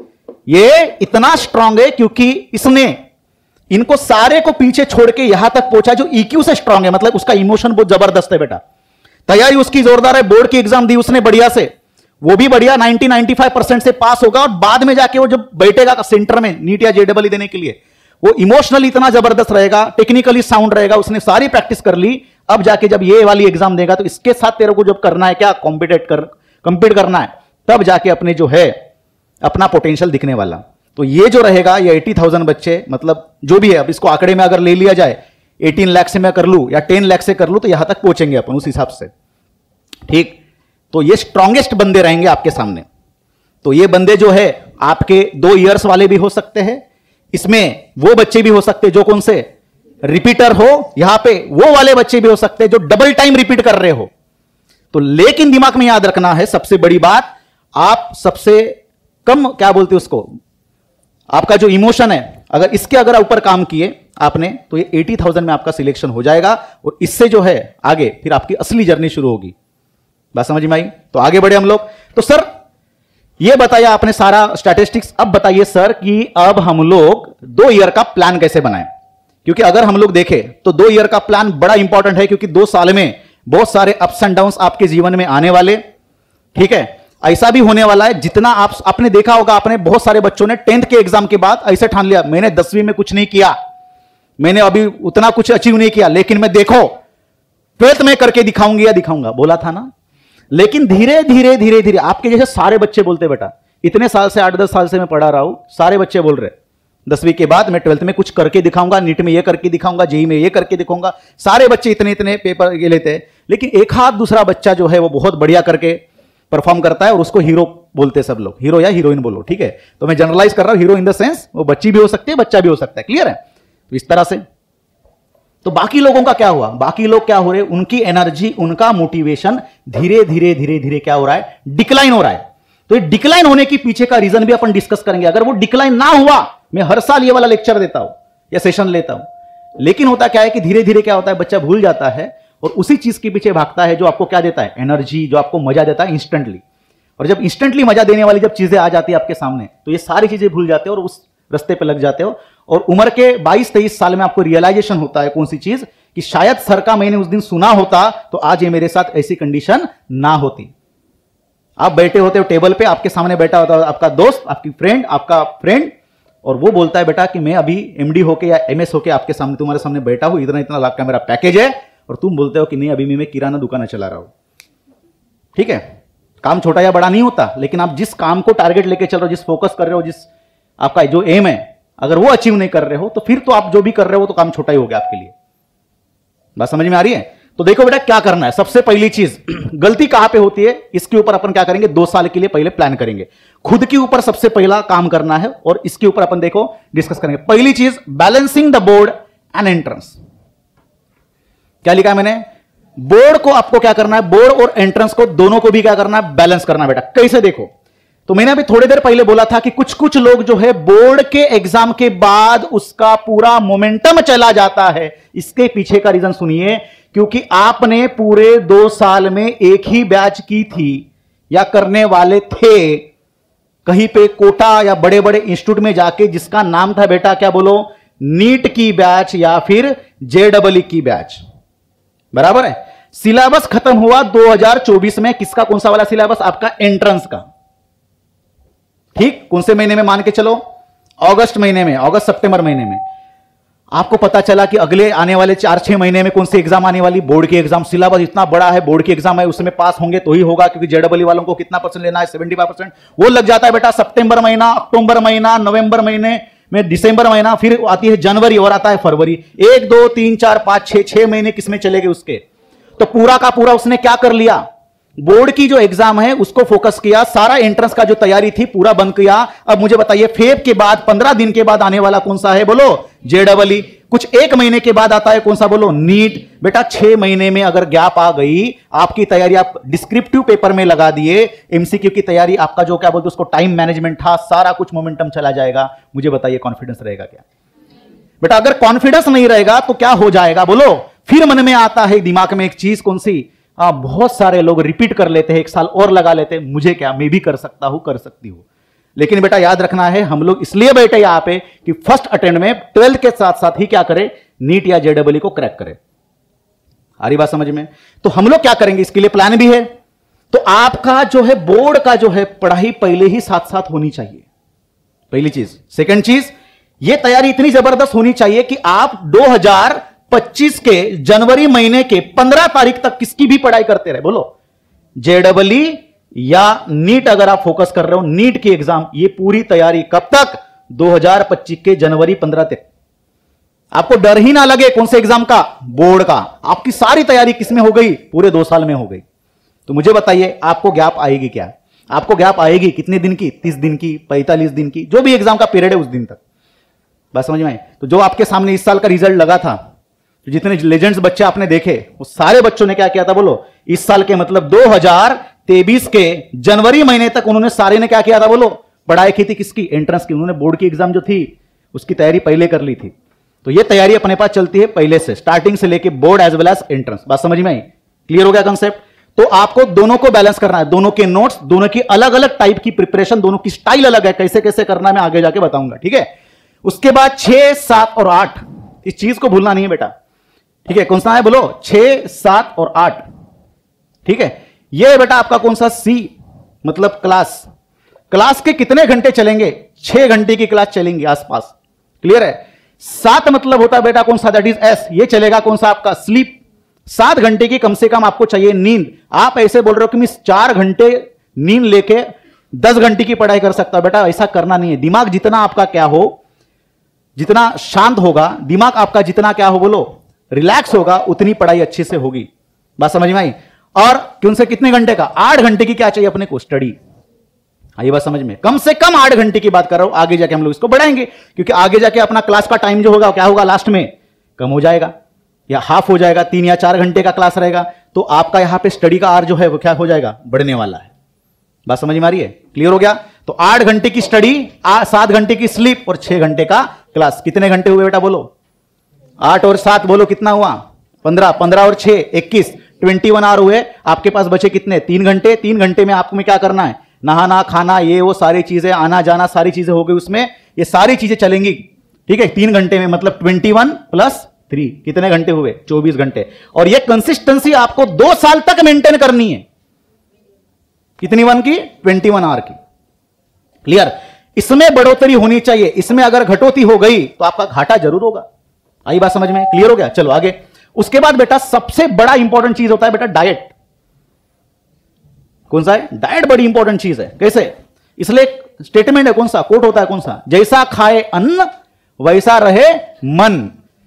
ये इतना स्ट्रांग है क्योंकि इसने इनको सारे को पीछे छोड़ के यहां तक पहुंचा जो ईक्यू से स्ट्रांग है, मतलब उसका इमोशन बहुत जबरदस्त है बेटा। तैयारी उसकी जोरदार है, बोर्ड की एग्जाम दी उसने बढ़िया से, वो भी बढ़िया 90-95% से पास होगा, और बाद में जाके वो जब बैठेगा सेंटर में नीट या जेडबलई देने के लिए वो इमोशनली इतना जबरदस्त रहेगा, टेक्निकली साउंड रहेगा, उसने सारी प्रैक्टिस कर ली। अब जाके जब ये वाली एग्जाम देगा तो इसके साथ तेरे को जब करना है क्या कंपीट करना है, तब जाके अपने जो है अपना पोटेंशियल दिखने वाला। तो ये जो रहेगा ये 80,000 बच्चे, मतलब जो भी है, अब इसको आंकड़े में अगर ले लिया जाए 18 लाख से मैं कर लूं या 10 लाख से कर लूं तो यहां तक पहुंचेंगे अपन उस हिसाब से, ठीक। तो ये स्ट्रांगेस्ट बंदे रहेंगे आपके सामने। तो ये बंदे जो है आपके 2 इयर्स वाले भी हो सकते हैं, इसमें वो बच्चे भी हो सकते हैं जो कौन से रिपीटर हो, यहां पे वो वाले बच्चे भी हो सकते हैं जो डबल टाइम रिपीट कर रहे हो। तो लेकिन दिमाग में याद रखना है सबसे बड़ी बात, आप सबसे कम क्या बोलते उसको, आपका जो इमोशन है, अगर इसके अगर ऊपर काम किए आपने तो ये 80,000 में आपका सिलेक्शन हो जाएगा, और इससे जो है आगे फिर आपकी असली जर्नी शुरू होगी। बात समझ में आई। तो आगे बढ़े हम लोग। तो सर ये बताया आपने सारा स्टैटिस्टिक्स, अब बताइए सर कि अब हम लोग 2 ईयर का प्लान कैसे बनाएं, क्योंकि अगर हम लोग देखें तो 2 ईयर का प्लान बड़ा इंपॉर्टेंट है, क्योंकि 2 साल में बहुत सारे अप्स एंड डाउन्स आपके जीवन में आने वाले, ठीक है। ऐसा भी होने वाला है, जितना आपने देखा होगा, आपने बहुत सारे बच्चों ने 10th के एग्जाम के बाद ऐसे ठान लिया मैंने 10वीं में कुछ नहीं किया, मैंने अभी उतना कुछ अचीव नहीं किया, लेकिन मैं देखो 12th में करके दिखाऊंगी या दिखाऊंगा, बोला था ना। लेकिन धीरे धीरे धीरे धीरे आपके जैसे सारे बच्चे बोलते बेटा, इतने साल से 8-10 साल से मैं पढ़ा रहा हूं, सारे बच्चे बोल रहे 10वीं के बाद मैं 12th में कुछ करके दिखाऊंगा, नीट में ये करके दिखाऊंगा, जेईई में ये करके दिखाऊंगा। सारे बच्चे इतने इतने पेपर ये लेते हैं, लेकिन एक हाथ दूसरा बच्चा जो है वो बहुत बढ़िया करके परफॉर्म करता है, और उसको हीरो बोलते हैं सब लोग, हीरो या हीरोइन बोलो, ठीक है। तो मैं जनरलाइज कर रहा हूं, हीरो इन द सेंस वो बच्ची भी हो सकती है, बच्चा भी हो सकता है, क्लियर है। तो इस तरह से तो बाकी लोगों का क्या हुआ, बाकी लोग क्या हो रहे, उनकी एनर्जी, उनका मोटिवेशन धीरे धीरे धीरे धीरे क्या हो रहा है, डिक्लाइन हो रहा है। तो ये डिक्लाइन होने के पीछे का रीजन भी अपन डिस्कस करेंगे। अगर वो डिक्लाइन ना हुआ, मैं हर साल ये वाला लेक्चर देता हूं या सेशन लेता हूं, लेकिन होता क्या है कि धीरे धीरे क्या होता है, बच्चा भूल जाता है, और उसी चीज के पीछे भागता है जो आपको क्या देता है, एनर्जी, जो आपको मजा देता है इंस्टेंटली। और जब इंस्टेंटली मजा देने वाली जब चीजें आ जाती है आपके सामने, तो ये सारी चीजें भूल जाते हो और उस रास्ते पे लग जाते हो। और उम्र के 22-23 साल में आपको रियलाइजेशन होता है कौन सी चीज, कि शायद सर का मैंने उस दिन सुना होता तो आज ये मेरे साथ ऐसी कंडीशन ना होती। आप बैठे होते हो टेबल पे, आपके सामने बैठा होता है आपका दोस्त, आपकी फ्रेंड, आपका फ्रेंड, और वो बोलता है बेटा कि मैं अभी एमडी होके या एमएस होके आपके सामने, तुम्हारे सामने बैठा हूं, इतना इतना लाख का मेरा पैकेज है, और तुम बोलते हो कि नहीं अभी मैं किराना दुकान चला रहा हूं। ठीक है, काम छोटा या बड़ा नहीं होता, लेकिन आप जिस काम को टारगेट लेके चल रहे हो, जिस फोकस कर रहे हो, जिस आपका जो एम है, अगर वो अचीव नहीं कर रहे हो तो फिर तो आप जो भी कर रहे हो तो काम छोटा ही हो गया आपके लिए। बात समझ में आ रही है? तो देखो बेटा क्या करना है। सबसे पहली चीज, गलती कहां पे होती है, इसके ऊपर अपन क्या करेंगे, 2 साल के लिए पहले प्लान करेंगे। खुद के ऊपर सबसे पहला काम करना है और इसके ऊपर अपन देखो डिस्कस करेंगे। पहली चीज, balancing the board and entrance. क्या लिखा है मैंने, बोर्ड को आपको क्या करना है, बोर्ड और एंट्रेंस को दोनों को भी क्या करना है, बैलेंस करना है बेटा। कैसे देखो, तो मैंने अभी थोड़ी देर पहले बोला था कि कुछ कुछ लोग जो है बोर्ड के एग्जाम के बाद उसका पूरा मोमेंटम चला जाता है। इसके पीछे का रीजन सुनिए, क्योंकि आपने पूरे 2 साल में एक ही बैच की थी या करने वाले थे, कहीं पे कोटा या बड़े बड़े इंस्टीट्यूट में जाके, जिसका नाम था बेटा क्या बोलो, नीट की बैच या फिर जेडबल की बैच। बराबर है। सिलेबस खत्म हुआ 2024 में, किसका, कौन सा वाला सिलेबस, आपका एंट्रेंस का। ठीक, कौन से महीने में मान के चलो, अगस्त महीने में, अगस्त सितंबर महीने में। आपको पता चला कि अगले आने वाले 4-6 महीने में कौन सी एग्जाम आने वाली, बोर्ड की एग्जाम। सिलेबस इतना बड़ा है, बोर्ड की एग्जाम है, उसमें पास होंगे तो ही होगा, क्योंकि जेडबल वालों को कितना परसेंट लेना है, 75%। वो लग जाता है बेटा सितंबर महीना, अक्टूबर महीना, नवंबर महीने में, दिसंबर महीना, फिर आती है जनवरी और आता है फरवरी। 1 2 3 4 5 6 महीने किसमें चलेंगे उसके। तो पूरा का पूरा उसने क्या कर लिया, बोर्ड की जो एग्जाम है उसको फोकस किया, सारा एंट्रेंस का जो तैयारी थी पूरा बंद किया। अब मुझे बताइए, फेब के बाद 15 दिन के बाद आने वाला कौन सा है, बोलो, जेडबल। कुछ 1 महीने के बाद आता है कौन सा, बोलो, नीट। बेटा 6 महीने में अगर गैप आ गई, आपकी तैयारी आप डिस्क्रिप्टिव पेपर में लगा दिए, एमसीक्यू की तैयारी, आपका जो क्या बोलते उसको टाइम मैनेजमेंट था, सारा कुछ मोमेंटम चला जाएगा। मुझे बताइए कॉन्फिडेंस रहेगा क्या बेटा? अगर कॉन्फिडेंस नहीं रहेगा तो क्या हो जाएगा, बोलो। फिर मन में आता है दिमाग में एक चीज, कौन सी, बहुत सारे लोग रिपीट कर लेते हैं, 1 साल और लगा लेते हैं, मुझे क्या, मैं भी कर सकता हूं, कर सकती हूं। लेकिन बेटा याद रखना है, हम लोग इसलिए बैठे यहां पे कि फर्स्ट अटेम्प्ट में 12th के साथ साथ ही क्या करें, नीट या जेडबल को क्रैक करें। आ रही बात समझ में? तो हम लोग क्या करेंगे, इसके लिए प्लान भी है। तो आपका जो है बोर्ड का जो है पढ़ाई पहले ही साथ साथ होनी चाहिए, पहली चीज। सेकंड चीज, यह तैयारी इतनी जबरदस्त होनी चाहिए कि आप 2025 के जनवरी महीने के 15 तारीख तक किसकी भी पढ़ाई करते रहे, बोलो, जेडबल या नीट। अगर आप फोकस कर रहे हो नीट की एग्जाम, ये पूरी तैयारी कब तक, 2025 के जनवरी 15 तक। आपको डर ही ना लगे कौन से एग्जाम का, बोर्ड का। आपकी सारी तैयारी किसमें हो गई, पूरे 2 साल में हो गई। तो मुझे बताइए, आपको गैप आएगी क्या? आपको गैप आएगी कितने दिन की, 30 दिन की, 45 दिन की, जो भी एग्जाम का पीरियड है उस दिन तक। बस समझ में आई? तो जो आपके सामने इस साल का रिजल्ट लगा था, जितने लेजेंड्स बच्चे आपने देखे, वो सारे बच्चों ने क्या किया था, बोलो, इस साल के मतलब 2023 के जनवरी महीने तक उन्होंने सारे ने क्या किया था, बोलो, पढ़ाई की थी किसकी, एंट्रेंस की। उन्होंने बोर्ड की एग्जाम जो थी उसकी तैयारी पहले कर ली थी। तो ये तैयारी अपने पास चलती है पहले से, स्टार्टिंग से लेके board as well as entrance. बात समझ में आई? क्लियर हो गया कंसेप्ट? तो आपको दोनों को बैलेंस करना है, दोनों के नोट्स, दोनों की अलग अलग टाइप की प्रिपरेशन, दोनों की स्टाइल अलग है, कैसे कैसे करना मैं आगे जाके बताऊंगा। ठीक है, उसके बाद 6, 7 और 8, इस चीज को भूलना नहीं है बेटा। ठीक है, कौन सा है, बोलो, 6, 7 और 8। ठीक है, ये बेटा आपका कौन सा, सी मतलब क्लास। क्लास के कितने घंटे चलेंगे, 6 घंटे की क्लास चलेंगी आसपास। क्लियर है? 7 मतलब होता है बेटा कौन सा, दैट इज एस, ये चलेगा कौन सा, आपका स्लीप। 7 घंटे की कम से कम आपको चाहिए नींद। आप ऐसे बोल रहे हो कि मैं 4 घंटे नींद लेके 10 घंटे की पढ़ाई कर सकता हूं, बेटा ऐसा करना नहीं है। दिमाग जितना आपका क्या हो, जितना शांत होगा दिमाग आपका, जितना क्या हो, बोलो, रिलैक्स होगा, उतनी पढ़ाई अच्छे से होगी। बात समझ में आई? और कौन से कितने घंटे का, 8 घंटे की क्या चाहिए अपने को, स्टडी। आई बात समझ में? कम से कम 8 घंटे की बात कर रहा हूं, आगे जाके हम लोग इसको बढ़ाएंगे, क्योंकि आगे जाके अपना क्लास का टाइम जो होगा क्या होगा, लास्ट में कम हो जाएगा या हाफ हो जाएगा, 3 या 4 घंटे का क्लास रहेगा। तो आपका यहां पे स्टडी का आर जो है वो क्या हो जाएगा, बढ़ने वाला है। बात समझ में आ रही है? क्लियर हो गया? तो 8 घंटे की स्टडी, 7 घंटे की स्लीप और 6 घंटे का क्लास। कितने घंटे हुए बेटा, बोलो? 8 और 7 बोलो कितना हुआ, 15, 15 और 6 21, 21 आवर हुए। आपके पास बचे कितने? 3 घंटे। 3 घंटे में आपको में क्या करना है? नहाना, खाना, ये वो सारी चीजें, आना जाना सारी चीजें हो गई उसमें, ये सारी चीजें चलेंगी, ठीक है। 3 घंटे में मतलब 21 + 3 कितने घंटे हुए? 24 घंटे। और ये कंसिस्टेंसी आपको 2 साल तक मेंटेन करनी है। कितनी वन की? 21 आवर की। क्लियर? इसमें बढ़ोतरी होनी चाहिए, इसमें अगर घटोती हो गई तो आपका घाटा जरूर होगा। आई बात समझ में? क्लियर हो गया? चलो आगे। उसके बाद बेटा सबसे बड़ा इंपॉर्टेंट चीज होता है बेटा डाइट। कौन सा है? डाइट बड़ी इंपॉर्टेंट चीज है। कैसे? इसलिए स्टेटमेंट है कौन सा? कोट होता है कौन सा? जैसा खाए अन्न वैसा रहे मन।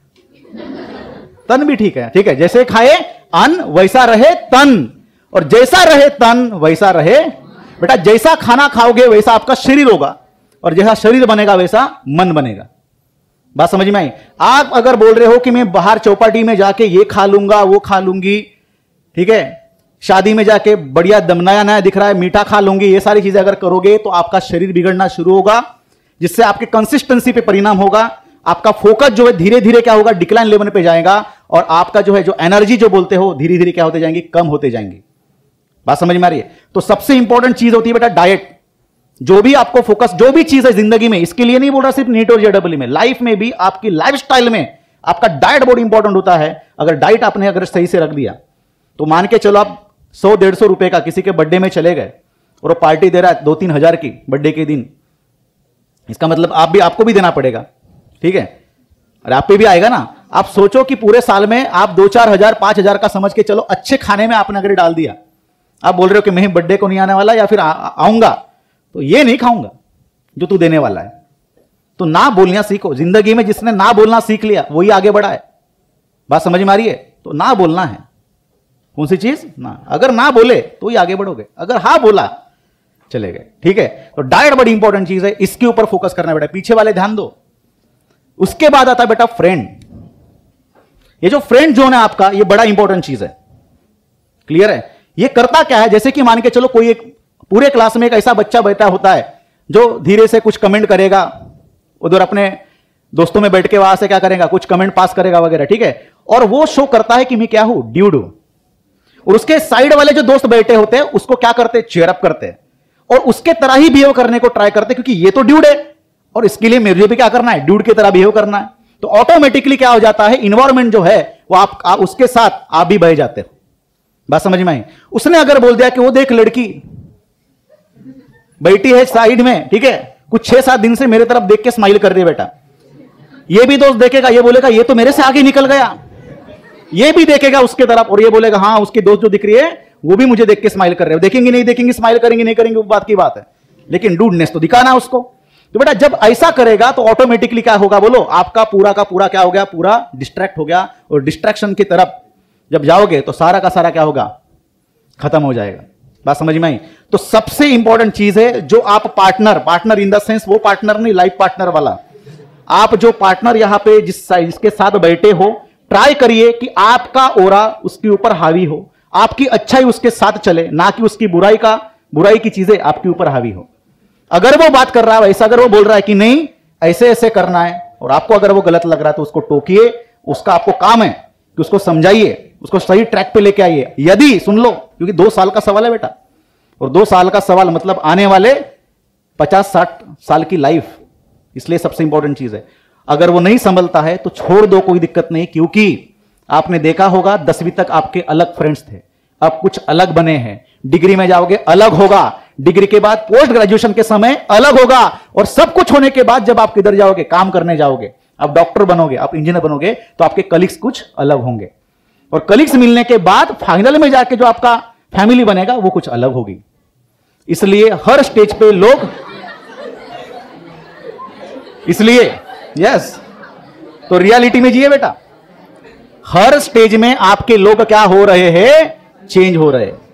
तन भी ठीक है, ठीक है। जैसे खाए अन्न वैसा रहे तन, और जैसा रहे तन वैसा रहे बेटा, जैसा खाना खाओगे वैसा आपका शरीर होगा, और जैसा शरीर बनेगा वैसा मन बनेगा। बात समझ में आई? आप अगर बोल रहे हो कि मैं बाहर चौपाटी में जाके ये खा लूंगा, वो खा लूंगी, ठीक है, शादी में जाके बढ़िया दमनाया नया दिख रहा है, मीठा खा लूंगी, ये सारी चीजें अगर करोगे तो आपका शरीर बिगड़ना शुरू होगा, जिससे आपके कंसिस्टेंसी पे परिणाम होगा। आपका फोकस जो है धीरे धीरे क्या होगा? डिक्लाइन लेवल पे जाएगा, और आपका जो है जो एनर्जी जो बोलते हो धीरे धीरे क्या होते जाएंगी? कम होते जाएंगी। बात समझ में आ रही है? तो सबसे इंपॉर्टेंट चीज होती है बेटा डाइट। जो भी आपको फोकस, जो भी चीज है जिंदगी में, इसके लिए नहीं बोल रहा सिर्फ नीट और जेडब्ल्यू में, लाइफ में भी, आपकी लाइफस्टाइल में आपका डाइट बहुत इंपॉर्टेंट होता है। अगर डाइट आपने अगर सही से रख दिया तो मान के चलो आप 100-150 रुपए का किसी के बर्थडे में चले गए और वो पार्टी दे रहा है 2-3 हजार की बर्थडे के दिन, इसका मतलब आपको भी देना पड़ेगा, ठीक है। अरे आप पे भी आएगा ना। आप सोचो कि पूरे साल में आप 2-4 हजार 5 हजार का समझ के चलो अच्छे खाने में आपने अगर डाल दिया, आप बोल रहे हो कि मैं बर्थडे को नहीं आने वाला या फिर आऊंगा तो ये नहीं खाऊंगा जो तू देने वाला है। तो ना बोलना सीखो जिंदगी में। जिसने ना बोलना सीख लिया वही आगे बढ़ा है। बात समझ में आ रही है? तो ना बोलना है। कौन सी चीज? ना। अगर ना बोले तो ही आगे बढ़ोगे, अगर हाँ बोला चले गए, ठीक है। तो डाइट बड़ी इंपॉर्टेंट चीज है, इसके ऊपर फोकस करना बेटा। पीछे वाले ध्यान दो। उसके बाद आता है बेटा फ्रेंड। ये जो फ्रेंड जोन है आपका, ये बड़ा इंपॉर्टेंट चीज है। क्लियर है? ये करता क्या है? जैसे कि मान के चलो कोई एक पूरे क्लास में एक ऐसा बच्चा बैठा होता है जो धीरे से कुछ कमेंट करेगा, उधर अपने दोस्तों में बैठ के वहां से क्या करेगा? कुछ कमेंट पास करेगा वगैरह, ठीक है। और वो शो करता है कि मैं क्या हूं? ड्यूड हूं। और उसके साइड वाले जो दोस्त बैठे होते हैं उसको क्या करते हैं? चीयर अप करते हैं और उसके तरह ही बिहेव करने को ट्राई करते हैं, क्योंकि ये तो ड्यूड है और इसके लिए मेरे भी क्या करना है? ड्यूड की तरह बिहेव करना है। तो ऑटोमेटिकली क्या हो जाता है? इन्वायरमेंट जो है वो आप उसके साथ आप भी बह जाते हो। बात समझ में आई? उसने अगर बोल दिया कि वो देख लड़की बैठी है साइड में, ठीक है, कुछ 6-7 दिन से मेरे तरफ देख के स्माइल कर रही है बेटा, ये भी दोस्त देखेगा, ये बोलेगा ये तो मेरे से आगे निकल गया, ये भी देखेगा उसके तरफ और ये बोलेगा हाँ उसकी दोस्त जो दिख रही है वो भी मुझे देख के स्माइल कर रहे हो। देखेंगे नहीं देखेंगे, स्माइल करेंगे नहीं करेंगे, वो बात की बात है, लेकिन डूडनेस तो दिखाना उसको। तो बेटा जब ऐसा करेगा तो ऑटोमेटिकली क्या होगा बोलो? आपका पूरा का पूरा क्या हो गया? पूरा डिस्ट्रैक्ट हो गया। और डिस्ट्रैक्शन की तरफ जब जाओगे तो सारा का सारा क्या होगा? खत्म हो जाएगा। बात समझ में आई? तो सबसे इंपॉर्टेंट चीज है जो आप पार्टनर इन द सेंस वो पार्टनर नहीं, लाइफ पार्टनर वाला, आप जो पार्टनर यहां पे जिसके साथ बैठे हो, ट्राई करिए कि आपका ओरा उसके ऊपर हावी हो, आपकी अच्छाई उसके साथ चले, ना कि उसकी बुराई की चीजें आपके ऊपर हावी हो। अगर वो बात कर रहा है ऐसा, अगर वो बोल रहा है कि नहीं ऐसे ऐसे करना है और आपको अगर वो गलत लग रहा है तो उसको टोकिए, उसका आपको काम है कि उसको समझाइए, उसको सही ट्रैक पे लेके आइए। यदि सुन लो, क्योंकि 2 साल का सवाल है बेटा, और 2 साल का सवाल मतलब आने वाले 50-60 साल की लाइफ, इसलिए सबसे इंपॉर्टेंट चीज है। अगर वो नहीं संभलता है तो छोड़ दो, कोई दिक्कत नहीं, क्योंकि आपने देखा होगा 10वीं तक आपके अलग फ्रेंड्स थे, अब कुछ अलग बने हैं। डिग्री में जाओगे अलग होगा, डिग्री के बाद पोस्ट ग्रेजुएशन के समय अलग होगा, और सब कुछ होने के बाद जब आप किधर जाओगे? काम करने जाओगे, आप डॉक्टर बनोगे, आप इंजीनियर बनोगे, तो आपके कलीग्स कुछ अलग होंगे, और कलीग्स मिलने के बाद फाइनल में जाके जो आपका फैमिली बनेगा वो कुछ अलग होगी। इसलिए हर स्टेज पे लोग, इसलिए यस, तो रियलिटी में जिए बेटा। हर स्टेज में आपके लोग क्या हो रहे हैं? चेंज हो रहे हैं।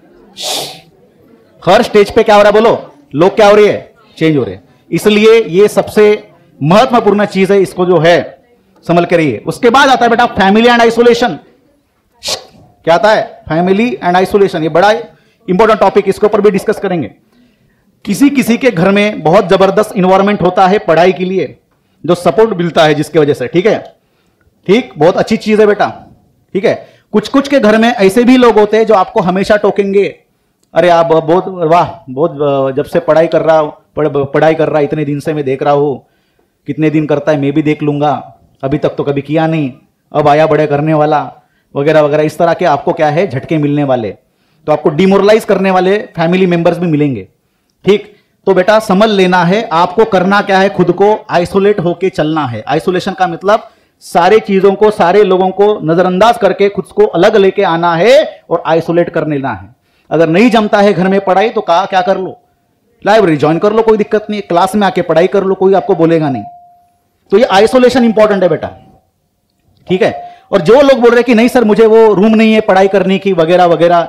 हर स्टेज पे क्या हो रहा है बोलो? लोग क्या हो रहे हैं? चेंज हो रहे हैं। इसलिए ये सबसे महत्वपूर्ण चीज है, इसको जो है संभल के रहिए। उसके बाद आता है बेटा फैमिली एंड आइसोलेशन। क्या आता है? Family and isolation. ये बड़ा इंपॉर्टेंट टॉपिक, इसके ऊपर भी डिस्कस करेंगे। किसी किसी के घर में बहुत जबरदस्त इन्वायरमेंट होता है पढ़ाई के लिए, जो सपोर्ट मिलता है जिसकी वजह से, ठीक है, ठीक, बहुत अच्छी चीज है बेटा, ठीक है। कुछ कुछ के घर में ऐसे भी लोग होते हैं जो आपको हमेशा टोकेंगे, अरे आप बहुत वाह, बहुत जब से पढ़ाई कर रहा इतने दिन से मैं देख रहा हूं, कितने दिन करता है मैं भी देख लूंगा, अभी तक तो कभी किया नहीं, अब आया बड़े करने वाला, वगैरह वगैरह। इस तरह के आपको क्या है झटके मिलने वाले, तो आपको डिमोरलाइज करने वाले फैमिली मेंबर्स भी मिलेंगे। ठीक, तो बेटा समझ लेना है आपको करना क्या है, खुद को आइसोलेट होके चलना है। आइसोलेशन का मतलब सारे चीजों को, सारे लोगों को नजरअंदाज करके खुद को अलग लेके आना है और आइसोलेट कर लेना है। अगर नहीं जमता है घर में पढ़ाई तो कहा क्या कर लो, लाइब्रेरी ज्वाइन कर लो, कोई दिक्कत नहीं है, क्लास में आके पढ़ाई कर लो, कोई आपको बोलेगा नहीं। तो ये आइसोलेशन इंपॉर्टेंट है बेटा, ठीक है। और जो लोग बोल रहे कि नहीं सर मुझे वो रूम नहीं है पढ़ाई करने की वगैरह वगैरह,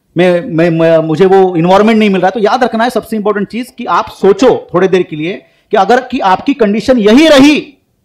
मुझे वो इन्वायरमेंट नहीं मिल रहा है, तो याद रखना है सबसे इंपॉर्टेंट चीज कि आप सोचो थोड़ी देर के लिए कि अगर कि आपकी कंडीशन यही रही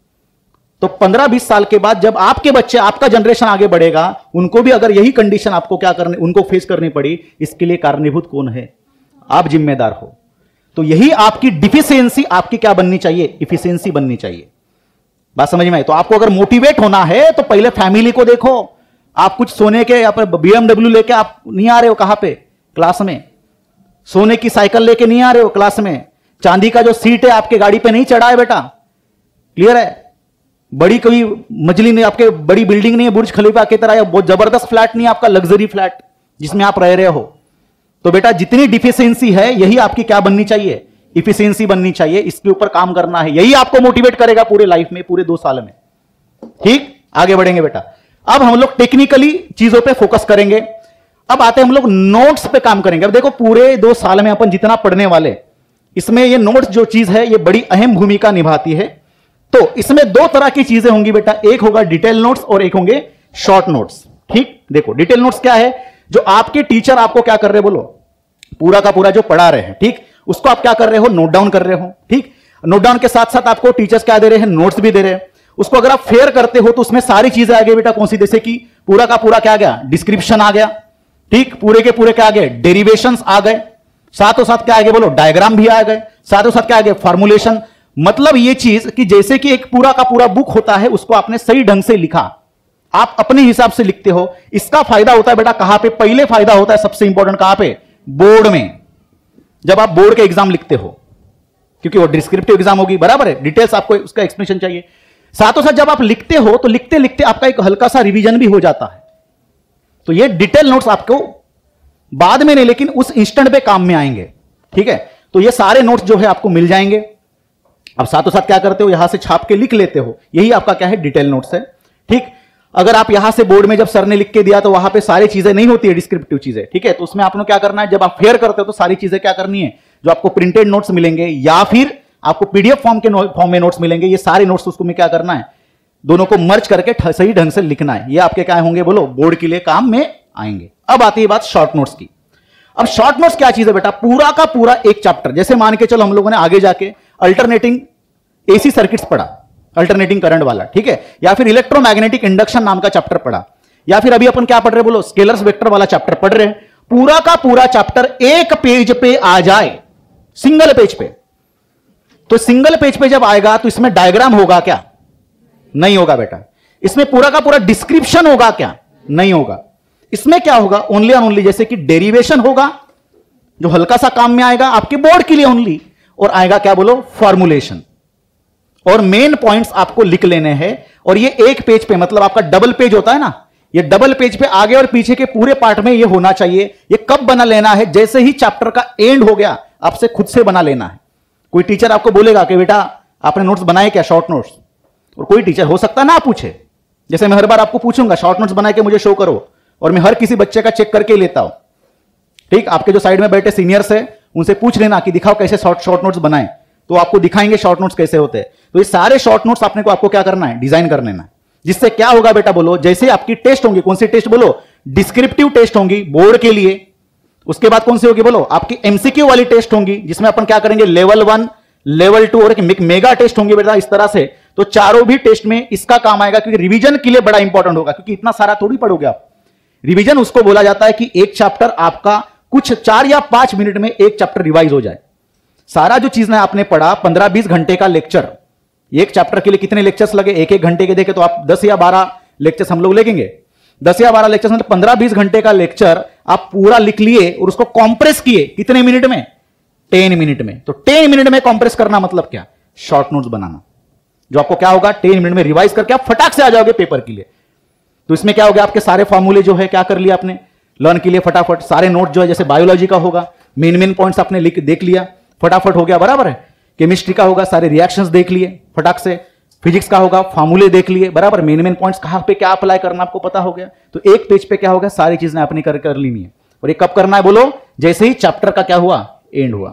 तो 15-20 साल के बाद जब आपके बच्चे, आपका जनरेशन आगे बढ़ेगा, उनको भी अगर यही कंडीशन आपको क्या करने, उनको फेस करनी पड़ी, इसके लिए कारणीभूत कौन है? आप जिम्मेदार हो। तो यही आपकी डिफिशियंसी आपकी क्या बननी चाहिए? इफिशियंसी बननी चाहिए। बात समझ में आई? तो आपको अगर मोटिवेट होना है तो पहले फैमिली को देखो। आप कुछ सोने के या पर BMW लेके आप नहीं आ रहे हो, कहां पे? क्लास में। सोने की साइकिल लेके नहीं आ रहे हो क्लास में। चांदी का जो सीट है आपके गाड़ी पे नहीं चढ़ा है बेटा, क्लियर है? बड़ी कोई मजली नहीं, आपके बड़ी बिल्डिंग नहीं है बुर्ज खलीफा की तरह, या बहुत जबरदस्त फ्लैट नहीं है आपका, लग्जरी फ्लैट जिसमें आप रह रहे हो। तो बेटा जितनी डिफिशियंसी है यही आपकी क्या बननी चाहिए? इफिशियंसी बननी चाहिए। इसके ऊपर काम करना है, यही आपको मोटिवेट करेगा पूरे लाइफ में, पूरे 2 साल में। ठीक, आगे बढ़ेंगे बेटा। अब हम लोग टेक्निकली चीजों पे फोकस करेंगे। अब आते हैं हम लोग नोट्स पे काम करेंगे। अब देखो पूरे 2 साल में अपन जितना पढ़ने वाले, इसमें ये नोट्स जो चीज है ये बड़ी अहम भूमिका निभाती है। तो इसमें 2 तरह की चीजें होंगी बेटा, एक होगा डिटेल नोट्स और एक होंगे शॉर्ट नोट्स। ठीक, देखो डिटेल नोट्स क्या है? जो आपके टीचर आपको क्या कर रहे बोलो, पूरा का पूरा जो पढ़ा रहे हैं, ठीक, उसको आप क्या कर रहे हो? नोट डाउन कर रहे हो। ठीक, नोट डाउन के साथ साथ आपको टीचर्स क्या दे रहे हैं? नोट्स भी दे रहे हैं। उसको अगर आप फेयर करते हो तो उसमें सारी चीजें आ गई बेटा, कौन सी? जैसे कि पूरा का पूरा क्या आ गया? डिस्क्रिप्शन आ गया। ठीक, पूरे के पूरे क्या आ गए? डेरिवेशंस आ गए। साथों साथ क्या आ गए बोलो? डायग्राम भी आ गए। साथों साथ क्या आ गए? फॉर्मुलेशन। मतलब ये चीज कि जैसे कि एक पूरा का पूरा बुक होता है, उसको आपने सही ढंग से लिखा, आप अपने हिसाब से लिखते हो। इसका फायदा होता है बेटा कहां पे? पहले फायदा होता है सबसे इंपॉर्टेंट कहां पे? बोर्ड में। जब आप बोर्ड के एग्जाम लिखते हो, क्योंकि वो डिस्क्रिप्टिव एग्जाम होगी, बराबर है, डिटेल्स आपको उसका एक्सप्लेनेशन चाहिए। साथों साथ जब आप लिखते हो तो लिखते लिखते आपका एक हल्का सा रिवीजन भी हो जाता है। तो ये डिटेल नोट्स आपको बाद में नहीं, लेकिन उस इंस्टेंट पे काम में आएंगे। ठीक है, तो ये सारे नोट्स जो है आपको मिल जाएंगे। अब साथों साथ क्या करते हो? यहां से छाप के लिख लेते हो, यही आपका क्या है? डिटेल नोट्स है। ठीक, अगर आप यहां से बोर्ड में जब सर ने लिख के दिया तो वहां पे सारी चीजें नहीं होती है, डिस्क्रिप्टिव चीजें। ठीक है, तो उसमें आपको क्या करना है? जब आप फेयर करते हो तो सारी चीजें क्या करनी है? जो आपको प्रिंटेड नोट्स मिलेंगे या फिर आपको पीडीएफ फॉर्म में नोट्स मिलेंगे, ये सारे नोट्स उसको में क्या करना है? दोनों को मर्ज करके सही ढंग से लिखना है। ये आपके क्या होंगे बोलो? बोर्ड के लिए काम में आएंगे। अब आती है बात शॉर्ट नोट्स की। अब शॉर्ट नोट्स क्या चीज है बेटा? पूरा का पूरा एक चैप्टर, जैसे मान के चलो हम लोगों ने आगे जाके अल्टरनेटिंग एसी सर्किट्स पढ़ा, अल्टरनेटिंग करंट वाला, ठीक है, या फिर इलेक्ट्रोमैग्नेटिक इंडक्शन नाम का चैप्टर पढ़ा, या फिर अभी अपन क्या पढ़ रहे बोलो? स्केलर्स वेक्टर वाला चैप्टर पढ़ रहे हैं। पूरा का पूरा चैप्टर एक पेज पे आ जाए, सिंगल पेज पे, तो सिंगल पेज पे जब आएगा तो इसमें डायग्राम होगा क्या? नहीं होगा बेटा। इसमें पूरा का पूरा डिस्क्रिप्शन होगा क्या? नहीं होगा। इसमें क्या होगा? ओनली एंड ओनली जैसे कि डेरिवेशन होगा, जो हल्का सा काम में आएगा आपके बोर्ड के लिए ओनली, और आएगा क्या बोलो? फॉर्मुलेशन। और मेन पॉइंट्स आपको लिख लेने हैं। और ये एक पेज पे, मतलब आपका डबल पेज होता है ना, ये डबल पेज पे आगे और पीछे के पूरे पार्ट में ये होना चाहिए। ये कब बना लेना है? जैसे ही चैप्टर का एंड हो गया, आपसे खुद से बना लेना है। कोई टीचर आपको बोलेगा कि बेटा आपने नोट्स बनाए क्या? Short notes. और कोई टीचर हो सकता है ना पूछे, जैसे मैं हर बार आपको पूछूंगा शॉर्ट नोट्स बना के मुझे शो करो, और मैं हर किसी बच्चे का चेक करके लेता हूं। ठीक, आपके जो साइड में बैठे सीनियर्स है उनसे पूछ लेना कि दिखाओ कैसे शॉर्ट नोट्स बनाए, तो आपको दिखाएंगे शॉर्ट नोट्स कैसे होते हैं। तो ये सारे शॉर्ट नोट्स आपको क्या करना है? डिजाइन कर लेना है। जिससे क्या होगा बेटा बोलो? जैसे आपकी टेस्ट होंगी, कौन सी टेस्ट बोलो? डिस्क्रिप्टिव टेस्ट होंगी बोर्ड के लिए। उसके बाद कौन सी होगी बोलो? आपकी एमसीक्यू वाली टेस्ट होंगी, जिसमें अपन क्या करेंगे? लेवल 1, लेवल 2 और एक मेगा टेस्ट होंगे बेटा, इस तरह से। तो चारों भी टेस्ट में इसका काम आएगा, क्योंकि रिवीजन के लिए बड़ा इंपॉर्टेंट होगा, क्योंकि इतना सारा थोड़ी पढ़ोगे आप। रिवीजन उसको बोला जाता है कि एक चैप्टर आपका कुछ 4 या 5 मिनट में एक चैप्टर रिवाइज हो जाए। सारा जो चीज आपने पढ़ा, 15-20 घंटे का लेक्चर, एक चैप्टर के लिए कितने लेक्चर्स लगे? 1-1 घंटे के देखे तो आप 10 या 12 लेक्चर्स हम लोग लेंगे। 10 या 12 लेक्चर मतलब 15-20 घंटे का लेक्चर आप पूरा लिख लिए और उसको कॉम्प्रेस किए कितने मिनट में? 10 मिनट में। तो 10 मिनट में कॉम्प्रेस करना मतलब क्या? शॉर्ट नोट्स बनाना, जो आपको क्या होगा 10 मिनट में रिवाइज करके आप फटाक से आ जाओगे पेपर के लिए। तो इसमें क्या हो गया, आपके सारे फॉर्मूले जो है क्या कर लिया आपने लर्न के लिए फटाफट, सारे नोट जो है जैसे बायोलॉजी का होगा मेन पॉइंट्स आपने देख लिया फटाफट हो गया, बराबर है। केमिस्ट्री का होगा सारे रिएक्शंस देख लिए फटाक से, फिजिक्स का होगा फॉर्मूले देख लिए, बराबर। मेन पॉइंट्स कहां पे क्या अप्लाई करना आपको पता हो गया। तो एक पेज पे क्या होगा, सारी चीजें आपने कर लेनी है। और ये कब करना है बोलो? जैसे ही चैप्टर का क्या हुआ, एंड हुआ।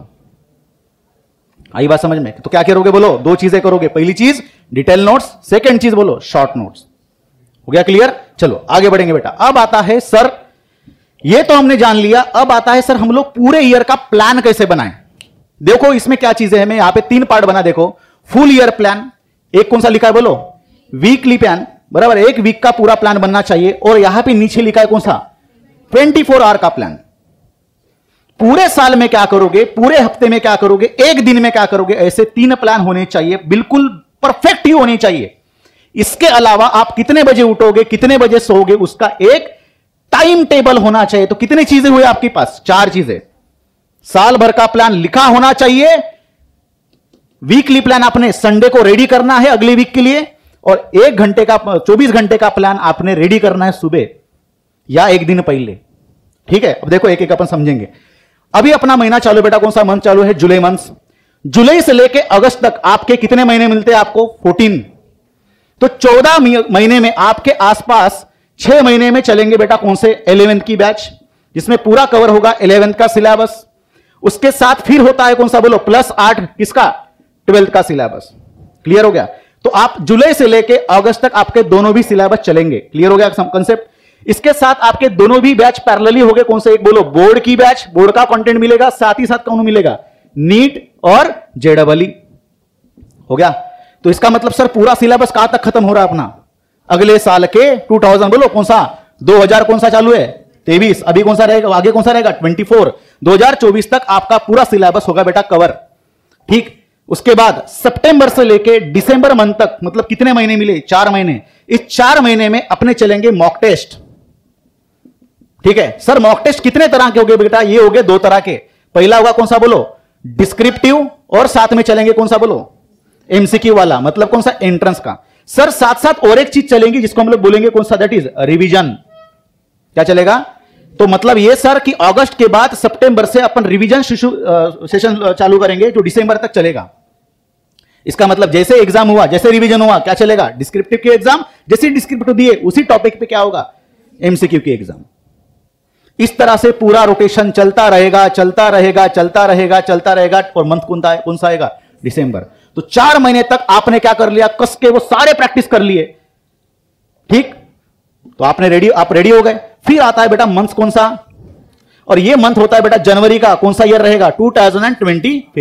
आई बात समझ में? तो क्या करोगे बोलो? 2 चीजें करोगे। पहली चीज डिटेल नोट्स, सेकंड चीज बोलो शॉर्ट नोट्स। हो गया क्लियर? चलो आगे बढ़ेंगे बेटा। अब आता है सर, ये तो हमने जान लिया, अब आता है सर हम लोग पूरे ईयर का प्लान कैसे बनाएं। देखो इसमें क्या चीजें हैं, मैं यहां पे 3 पार्ट बना, देखो फुल ईयर प्लान, एक कौन सा लिखा है बोलो? वीकली प्लान, बराबर। 1 वीक का पूरा प्लान बनना चाहिए। और यहां पे नीचे लिखा है कौन सा? 24 आवर का प्लान। पूरे साल में क्या करोगे, पूरे हफ्ते में क्या करोगे, एक दिन में क्या करोगे, ऐसे 3 प्लान होने चाहिए, बिल्कुल परफेक्ट ही होने चाहिए। इसके अलावा आप कितने बजे उठोगे, कितने बजे सोओगे, उसका एक टाइम टेबल होना चाहिए। तो कितनी चीजें हुई आपके पास? 4 चीजें। साल भर का प्लान लिखा होना चाहिए, वीकली प्लान आपने संडे को रेडी करना है अगले वीक के लिए, और 1 घंटे का 24 घंटे का प्लान आपने रेडी करना है सुबह या एक दिन पहले। ठीक है, अब देखो एक एक अपन समझेंगे। अभी अपना महीना चालू बेटा, कौन सा मंथ चालू है? जुलाई मंथ। जुलाई से लेके अगस्त तक आपके कितने महीने मिलते हैं आपको? 14। तो 14 महीने में आपके आसपास 6 महीने में चलेंगे बेटा कौन से? 11th की बैच, जिसमें पूरा कवर होगा 11th का सिलेबस। उसके साथ फिर होता है कौन सा बोलो? +8 किसका? 12th का सिलेबस। क्लियर हो गया? तो आप जुलाई से लेके अगस्त तक आपके दोनों भी सिलेबस चलेंगे। क्लियर हो गया कंसेप्ट? इसके साथ आपके दोनों भी बैच पैरेलली हो गए। कौन से? एक बोलो बोर्ड की बैच, बोर्ड का कंटेंट मिलेगा, साथ ही साथ कौन मिलेगा? नीट और जेईई। हो गया? तो इसका मतलब सर पूरा सिलेबस कहां तक खत्म हो रहा है अपना? अगले साल के 2000 बोलो कौन सा? 2000 कौन सा चालू है? 23। अभी कौन सा रहेगा? आगे कौन सा रहेगा? 24। 2024 तक आपका पूरा सिलेबस होगा बेटा कवर। ठीक। उसके बाद सितंबर से लेके दिसंबर मंथ तक, मतलब कितने महीने मिले? 4 महीने। इस 4 महीने में अपने चलेंगे मॉक टेस्ट। ठीक है सर, मॉक टेस्ट कितने तरह के हो गए बेटा? ये हो गए 2 तरह के। पहला होगा कौन सा बोलो? डिस्क्रिप्टिव, और साथ में चलेंगे कौन सा बोलो? एमसीक्यू वाला, मतलब कौन सा? एंट्रेंस का। सर साथ साथ और एक चीज चलेंगी जिसको हम लोग बोलेंगे कौन सा? That is revision. क्या चलेगा? तो मतलब ये सर कि अगस्त के बाद सितंबर से अपन रिवीजन सेशन चालू करेंगे जो दिसंबर तक चलेगा। इसका मतलब जैसे एग्जाम हुआ, जैसे रिवीजन हुआ, क्या चलेगा? डिस्क्रिप्टिव के एग्जाम, जैसे डिस्क्रिप्टिव दिए उसी टॉपिक पे क्या होगा? एमसीक्यू के एग्जाम। इस तरह से पूरा रोटेशन चलता रहेगा, चलता रहेगा, चलता रहेगा, चलता रहेगा। और मंथ कौन सा आएगा? दिसंबर। तो 4 महीने तक आपने क्या कर लिया? कस के वो सारे प्रैक्टिस कर लिए। ठीक। तो आप रेडी हो गए। फिर आता है बेटा मंथ कौन सा? और ये मंथ होता है बेटा जनवरी का। कौन सा ईयर रहेगा? 2025।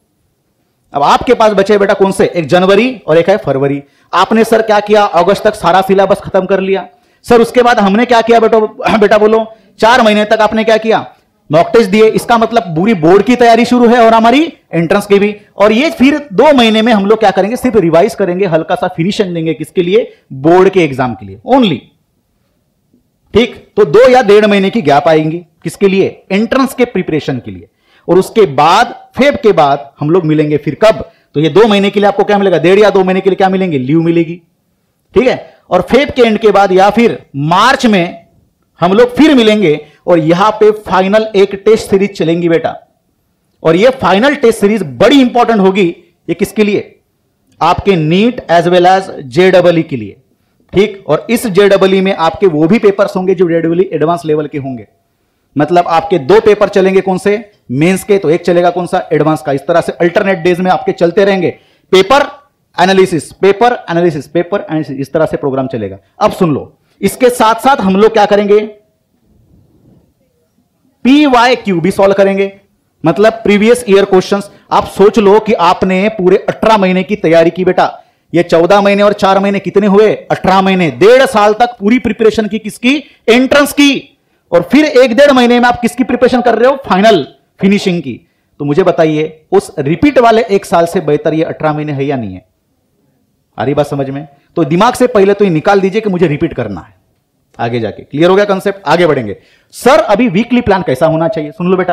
अब आपके पास बचे बेटा कौन से? एक जनवरी और एक है फरवरी। आपने सर क्या किया? अगस्त तक सारा सिलेबस खत्म कर लिया। सर उसके बाद हमने क्या किया बेटा बोलो? 4 महीने तक आपने क्या किया? मॉक टेस्ट दिए। इसका मतलब पूरी बोर्ड की तैयारी शुरू है और हमारी एंट्रेंस की भी। और ये फिर 2 महीने में हम लोग क्या करेंगे? सिर्फ रिवाइज करेंगे, हल्का सा फिनिशिंग देंगे। किसके लिए? बोर्ड के एग्जाम के लिए ओनली। ठीक। तो 2 या 1.5 महीने की गैप आएंगी। किसके लिए? एंट्रेंस के प्रिपरेशन के लिए। और उसके बाद फेब के बाद हम लोग मिलेंगे फिर कब? तो ये 2 महीने के लिए आपको क्या मिलेगा? 1.5 या 2 महीने के लिए क्या मिलेंगे? लीव मिलेगी। ठीक है। और फेब के एंड के बाद या फिर मार्च में हम लोग फिर मिलेंगे और यहां पे फाइनल एक टेस्ट सीरीज चलेंगी बेटा। और ये फाइनल टेस्ट सीरीज बड़ी इंपॉर्टेंट होगी। ये किसके लिए? आपके NEET as well as JEE के लिए। ठीक। और इस जेईई में आपके वो भी पेपर्स होंगे जो जेईई एडवांस लेवल के होंगे। मतलब आपके 2 पेपर चलेंगे कौन से? मेंस के। तो एक चलेगा कौन सा? एडवांस का। इस तरह से अल्टरनेट डेज में आपके चलते रहेंगे paper analysis, paper analysis, paper analysis. इस तरह से प्रोग्राम चलेगा। अब सुन लो, इसके साथ साथ हम लोग क्या करेंगे? PYQ भी सॉल्व करेंगे, मतलब प्रीवियस ईयर क्वेश्चंस। आप सोच लो कि आपने पूरे 18 महीने की तैयारी की बेटा। ये 14 महीने और 4 महीने कितने हुए? 18 महीने। 1.5 साल तक पूरी प्रिपरेशन की। किसकी? एंट्रेंस की। और फिर 1-1.5 महीने में आप किसकी प्रिपरेशन कर रहे हो? फाइनल फिनिशिंग की। तो मुझे बताइए उस रिपीट वाले 1 साल से बेहतर ये 18 महीने है या नहीं है? आ रही बात समझ में? तो दिमाग से पहले तो ये निकाल दीजिए कि मुझे रिपीट करना है। आगे जाके। क्लियर हो गया कंसेप्ट? आगे बढ़ेंगे। सर अभी वीकली प्लान कैसा होना चाहिए, सुन लो बेटा।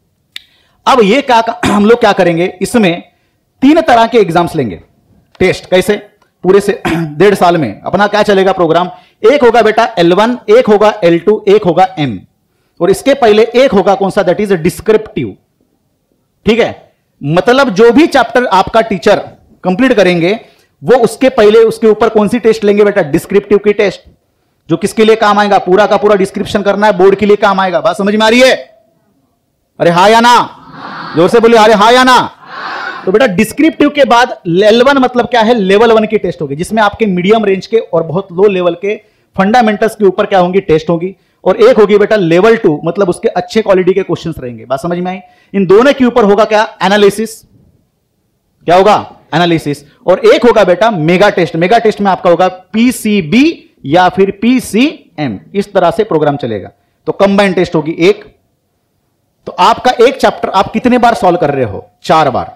अब ये क्या हम लोग क्या करेंगे, इसमें 3 तरह के एग्जाम्स लेंगे, टेस्ट। कैसे? पूरे से 1.5 साल में अपना क्या चलेगा प्रोग्राम। एक होगा बेटा L1, एक होगा L2, एक होगा M, और इसके पहले एक होगा कौन सा, दैट इज डिस्क्रिप्टिव। ठीक है, मतलब जो भी चैप्टर आपका टीचर कंप्लीट करेंगे वो उसके पहले उसके ऊपर कौन सी टेस्ट लेंगे बेटा, डिस्क्रिप्टिव की टेस्ट, जो किसके लिए काम आएगा, पूरा का पूरा डिस्क्रिप्शन करना है, बोर्ड के लिए काम आएगा। बात समझ में आ रही है? अरे हाँ या ना, जोर से बोलिए, अरे हाँ या ना। तो बेटा डिस्क्रिप्टिव के बाद L1 मतलब क्या है, लेवल 1 की टेस्ट होगी, जिसमें आपके मीडियम रेंज के और बहुत लो लेवल के फंडामेंटल्स के ऊपर क्या होंगी, टेस्ट होगी। और एक होगी बेटा लेवल 2, मतलब उसके अच्छे क्वालिटी के क्वेश्चंस रहेंगे। बात समझ में आई? इन दोनों के ऊपर होगा क्या, एनालिसिस। क्या होगा, एनालिसिस। और एक होगा बेटा मेगा टेस्ट। मेगा टेस्ट में आपका होगा PCB या फिर PCM, इस तरह से प्रोग्राम चलेगा। तो कंबाइंड टेस्ट होगी एक। तो आपका एक चैप्टर आप कितने बार सॉल्व कर रहे हो, 4 बार,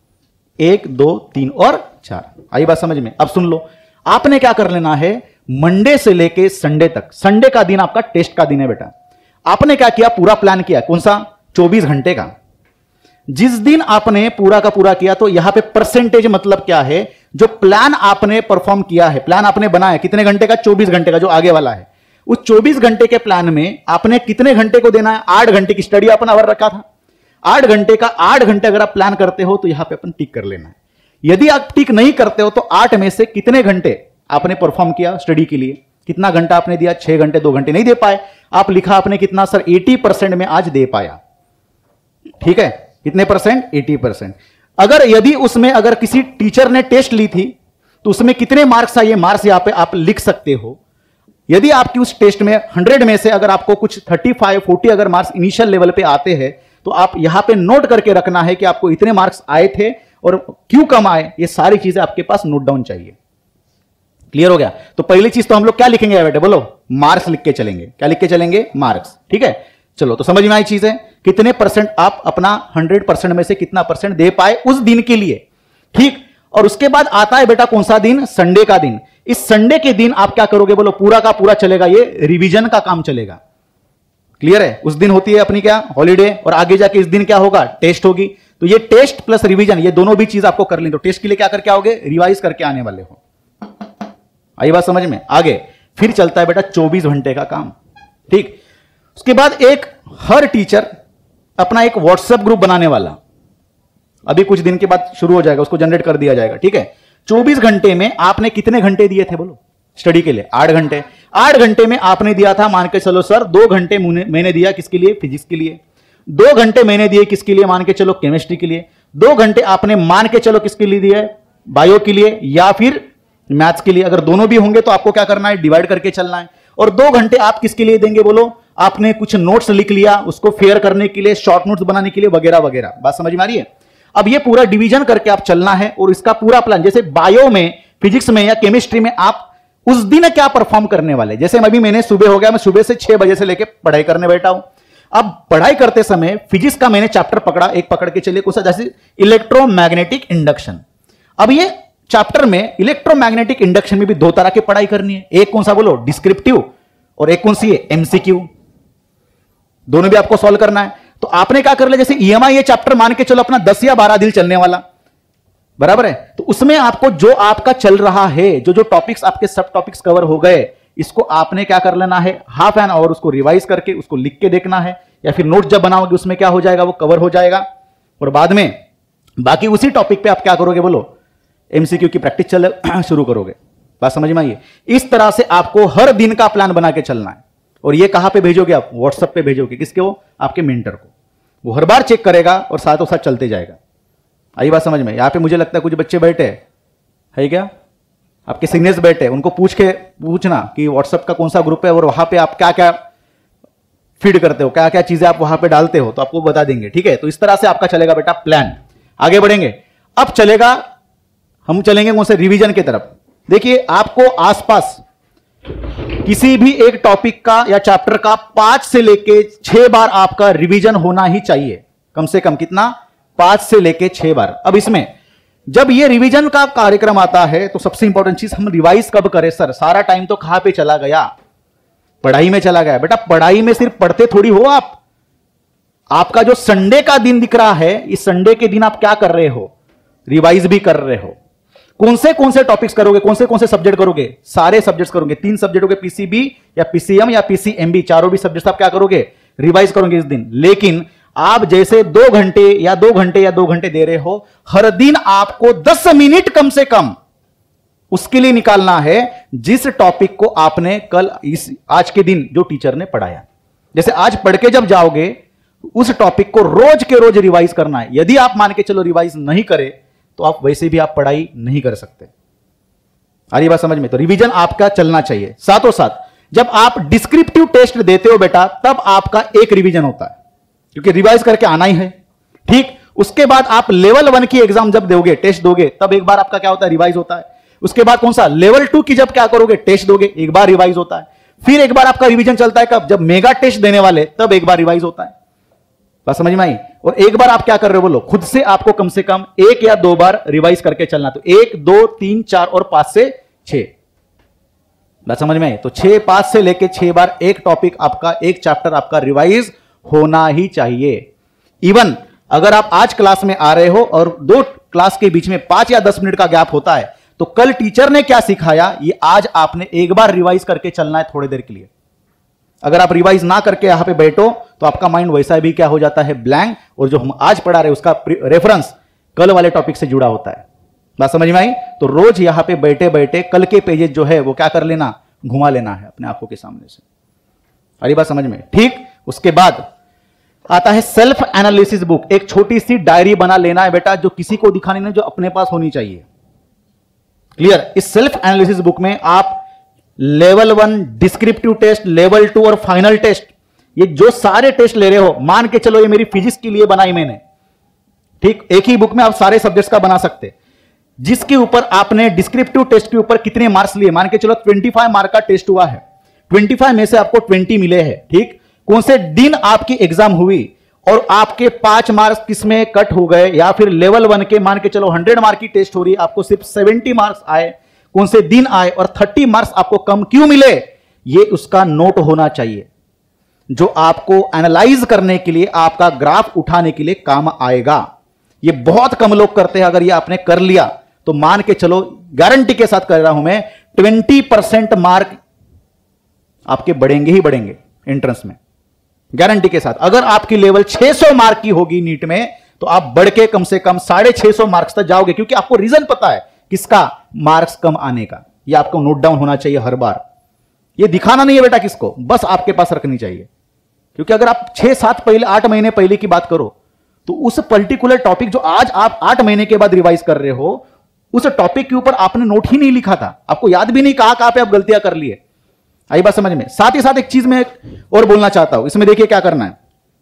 1 2 3 और 4। आई बात समझ में? अब सुन लो, आपने क्या कर लेना है, मंडे से लेके संडे तक, संडे का दिन आपका टेस्ट का दिन है बेटा। आपने क्या किया, पूरा प्लान किया, कौन सा, 24 घंटे का। जिस दिन आपने पूरा का पूरा किया, तो यहां पे परसेंटेज मतलब क्या है, जो प्लान आपने परफॉर्म किया है, प्लान आपने बनाया कितने घंटे का, 24 घंटे का, जो आगे वाला है। उस 24 घंटे के प्लान में आपने कितने घंटे को देना है, 8 घंटे की स्टडी अपन आवर रखा था। 8 घंटे का 8 घंटे अगर आप प्लान करते हो तो यहां पे अपन टिक कर लेना है। यदि आप टिक नहीं करते हो तो 8 में से कितने घंटे आपने परफॉर्म किया स्टडी के लिए, कितना घंटा आपने दिया, 6 घंटे, 2 घंटे नहीं दे पाए। आप लिखा आपने कितना, सर 80% में आज दे पाया। ठीक है, कितने परसेंट, 80%। अगर यदि उसमें अगर किसी टीचर ने टेस्ट ली थी तो उसमें कितने मार्क्स आए, मार्क्स यहां पे आप लिख सकते हो। यदि आपकी उस टेस्ट में 100 में से अगर आपको कुछ 35 40 अगर मार्क्स इनिशियल लेवल पे आते हैं, तो आप यहां पे नोट करके रखना है कि आपको इतने मार्क्स आए थे और क्यों कम आए, ये सारी चीजें आपके पास नोट डाउन चाहिए। क्लियर हो गया? तो पहली चीज तो हम लोग क्या लिखेंगे बेटे, बोलो, मार्क्स लिख के चलेंगे। क्या लिख के चलेंगे, मार्क्स। ठीक है, चलो तो समझ में आई चीजें, कितने परसेंट आप अपना 100% में से कितना परसेंट दे पाए उस दिन के लिए। ठीक, और उसके बाद आता है बेटा कौन सा दिन, संडे का दिन। इस संडे के दिन आप क्या करोगे, बोलो, पूरा का पूरा चलेगा, ये रिवीजन का काम चलेगा। क्लियर है? उस दिन होती है अपनी क्या, हॉलीडे, और आगे जाके इस दिन क्या होगा, टेस्ट होगी। तो ये टेस्ट प्लस रिवीजन, ये दोनों भी चीज आपको कर ली। तो टेस्ट के लिए क्या करके आओगे, रिवाइज करके आने वाले हो। आई बात समझ में? आगे फिर चलता है बेटा 24 घंटे का काम। ठीक, उसके बाद एक हर टीचर अपना एक व्हाट्सएप ग्रुप बनाने वाला, अभी कुछ दिन के बाद शुरू हो जाएगा, उसको जनरेट कर दिया जाएगा। ठीक है, 24 घंटे में आपने कितने घंटे दिए थे, बोलो, स्टडी के लिए? 8 घंटे। 8 घंटे में आपने दिया था, मान के चलो सर 2 घंटे मैंने दिया किसके लिए, फिजिक्स के लिए। 2 घंटे मैंने दिए किसके लिए, मान के चलो केमिस्ट्री के लिए। 2 घंटे आपने मान के चलो किसके लिए दिए, बायो के लिए या फिर मैथ्स के लिए। अगर दोनों भी होंगे तो आपको क्या करना है, डिवाइड करके चलना है। और 2 घंटे आप किसके लिए देंगे, बोलो, आपने कुछ नोट्स लिख लिया, उसको फेयर करने के लिए, शॉर्ट नोट्स बनाने के लिए, वगैरह वगैरह। बात समझ में आ रही है? अब ये पूरा डिवीजन करके आप चलना है, और इसका पूरा प्लान, जैसे बायो में, फिजिक्स में या केमिस्ट्री में आप उस दिन क्या परफॉर्म करने वाले। जैसे अभी मैंने सुबह हो गया, मैं सुबह से 6 बजे से लेके पढ़ाई करने बैठा हूं। अब पढ़ाई करते समय फिजिक्स का मैंने चैप्टर पकड़ा, एक पकड़ के चलिए, कुछ जैसे इलेक्ट्रोमैग्नेटिक इंडक्शन। अब ये चैप्टर में इलेक्ट्रोमैग्नेटिक इंडक्शन में भी 2 तरह की पढ़ाई करनी है। एक कौन सा, बोलो, डिस्क्रिप्टिव, और एक कौन सी है, एमसीक्यू। दोनों भी आपको सॉल्व करना है। तो आपने क्या कर लिया, जैसे ईएमआई ये चैप्टर मान के चलो अपना 10 या 12 दिन चलने वाला, बराबर है। तो उसमें आपको जो आपका चल रहा है, जो टॉपिक्स आपके सब टॉपिक्स कवर हो गए, इसको आपने क्या कर लेना है, हाफ एन आवर उसको रिवाइज करके उसको लिख के देखना है, या फिर नोट जब बनाओगे उसमें क्या हो जाएगा, वो कवर हो जाएगा। और बाद में बाकी उसी टॉपिक पे आप क्या करोगे, बोलो, एमसीक्यू की प्रैक्टिस शुरू करोगे। बात समझ में आई है? इस तरह से आपको हर दिन का प्लान बना के चलना है। और ये कहां पे भेजोगे आप, व्हाट्सएप पे भेजोगे। किसके, वो आपके मेंटर को। वो हर बार चेक करेगा और साथों साथ चलते जाएगा। आई बात समझ में? यहां पे मुझे लगता है कुछ बच्चे बैठे है क्या, आपके सीनियर्स बैठे, उनको पूछना कि व्हाट्सएप का कौन सा ग्रुप है और वहां पे आप क्या क्या फीड करते हो, क्या क्या चीजें आप वहां पे डालते हो, तो आपको बता देंगे। ठीक है, तो इस तरह से आपका चलेगा बेटा प्लान। आगे बढ़ेंगे, अब चलेगा, हम चलेंगे कौन से, रिवीजन की तरफ। देखिए, आपको आसपास किसी भी एक टॉपिक का या चैप्टर का 5 से लेके 6 बार आपका रिवीजन होना ही चाहिए। कम से कम कितना, 5 से लेके 6 बार। अब इसमें जब ये रिवीजन का कार्यक्रम आता है तो सबसे इंपॉर्टेंट चीज, हम रिवाइज कब करें सर, सारा टाइम तो कहां पे चला गया। पढ़ाई में चला गया। बेटा पढ़ाई में सिर्फ पढ़ते थोड़ी हो आप, आपका जो संडे का दिन दिख रहा है, इस संडे के दिन आप क्या कर रहे हो? रिवाइज भी कर रहे हो। कौन से टॉपिक्स करोगे, कौन से सब्जेक्ट करोगे? सारे सब्जेक्ट्स करोगे। 3 सब्जेक्ट हो गए, पीसीबी या पीसीएम या पीसीएमबी, चारों भी सब्जेक्ट्स आप क्या करोगे? रिवाइज करोगे इस दिन। लेकिन आप जैसे 2 घंटे या 2 घंटे या 2 घंटे दे रहे हो, हर दिन आपको 10 मिनट कम से कम उसके लिए निकालना है, जिस टॉपिक को आपने कल आज के दिन जो टीचर ने पढ़ाया। जैसे आज पढ़ के जब जाओगे, उस टॉपिक को रोज के रोज रिवाइज करना है। यदि आप मान के चलो रिवाइज नहीं करे, तो आप वैसे भी आप पढ़ाई नहीं कर सकते। आ रही बात समझ में? तो रिवीजन आपका चलना चाहिए। साथों साथ जब आप डिस्क्रिप्टिव टेस्ट देते हो बेटा, तब आपका एक रिवीजन होता है, क्योंकि रिवाइज करके आना ही है। ठीक, उसके बाद आप लेवल 1 की एग्जाम जब दोगे, टेस्ट दोगे, तब एक बार आपका क्या होता है? रिवाइज होता है। उसके बाद कौन सा? लेवल 2 की जब क्या करोगे? टेस्ट दोगे, एक बार रिवाइज होता है। फिर एक बार आपका रिवीजन चलता है कब? जब मेगा टेस्ट देने वाले, तब एक बार रिवाइज होता है। बात समझ में आई? और एक बार आप क्या कर रहे हो? बोलो खुद से, आपको कम से कम 1 या 2 बार रिवाइज करके चलना। तो 1, 2, 3, 4 और 5 से 6। बात समझ में आई? तो 6, 5 से लेके 6 बार एक टॉपिक आपका, एक चैप्टर आपका रिवाइज होना ही चाहिए। इवन अगर आप आज क्लास में आ रहे हो और 2 क्लास के बीच में 5 या 10 मिनट का गैप होता है, तो कल टीचर ने क्या सिखाया, ये आज आपने एक बार रिवाइज करके चलना है थोड़ी देर के लिए। अगर आप रिवाइज ना करके यहां पे बैठो, तो आपका माइंड वैसा भी क्या हो जाता है? ब्लैंक। और जो हम आज पढ़ा रहे उसका रेफरेंस कल वाले टॉपिक से जुड़ा होता है। बात समझ में आई? तो रोज यहां पे बैठे बैठे कल के पेजेस जो है वो क्या कर लेना? घुमा लेना है अपने आंखों के सामने से। अरे बात समझ में? ठीक। उसके बाद आता है सेल्फ एनालिसिस बुक। एक छोटी सी डायरी बना लेना है बेटा, जो किसी को दिखानी नहीं, जो अपने पास होनी चाहिए। क्लियर? इस सेल्फ एनालिसिस बुक में आप लेवल 1 डिस्क्रिप्टिव टेस्ट, लेवल 2 और फाइनल टेस्ट, ये जो सारे टेस्ट ले रहे हो, मान के चलो ये मेरी फिजिक्स के लिए बनाई मैंने, ठीक, एक ही बुक में आप सारे सब्जेक्ट्स का बना सकते, जिसके ऊपर आपने डिस्क्रिप्टिव टेस्ट के ऊपर कितने मार्क्स लिए, मान के चलो 25 मार्क का टेस्ट हुआ है, 25 में से आपको 20 मिले हैं। ठीक, कौन से दिन आपकी एग्जाम हुई और आपके 5 मार्क्स किसमें कट हो गए, या फिर लेवल 1 के मान के चलो 100 मार्क की टेस्ट हो रही है, आपको सिर्फ 70 मार्क्स आए, कौन से दिन आए और 30 मार्क्स आपको कम क्यों मिले, ये उसका नोट होना चाहिए, जो आपको एनालाइज करने के लिए, आपका ग्राफ उठाने के लिए काम आएगा। ये बहुत कम लोग करते हैं। अगर ये आपने कर लिया तो मान के चलो, गारंटी के साथ कर रहा हूं मैं, 20% मार्क आपके बढ़ेंगे ही बढ़ेंगे एंट्रेंस में, गारंटी के साथ। अगर आपकी लेवल 600 मार्क की होगी नीट में, तो आप बढ़ के कम से कम 650 मार्क्स तक जाओगे, क्योंकि आपको रीजन पता है किसका मार्क्स कम आने का। ये आपको नोट डाउन होना चाहिए हर बार। ये दिखाना नहीं है बेटा किसको, बस आपके पास रखनी चाहिए। क्योंकि अगर आप 6-7 पहले 8 महीने पहले की बात करो, तो उस पर्टिकुलर टॉपिक जो आज आप 8 महीने के बाद रिवाइज कर रहे हो, उस टॉपिक के ऊपर आपने नोट ही नहीं लिखा था, आपको याद भी नहीं कहां पे आप गलतियां कर लिए। आई बात समझ में? साथ ही साथ एक चीज मैं और बोलना चाहता हूं, इसमें देखिए क्या करना है।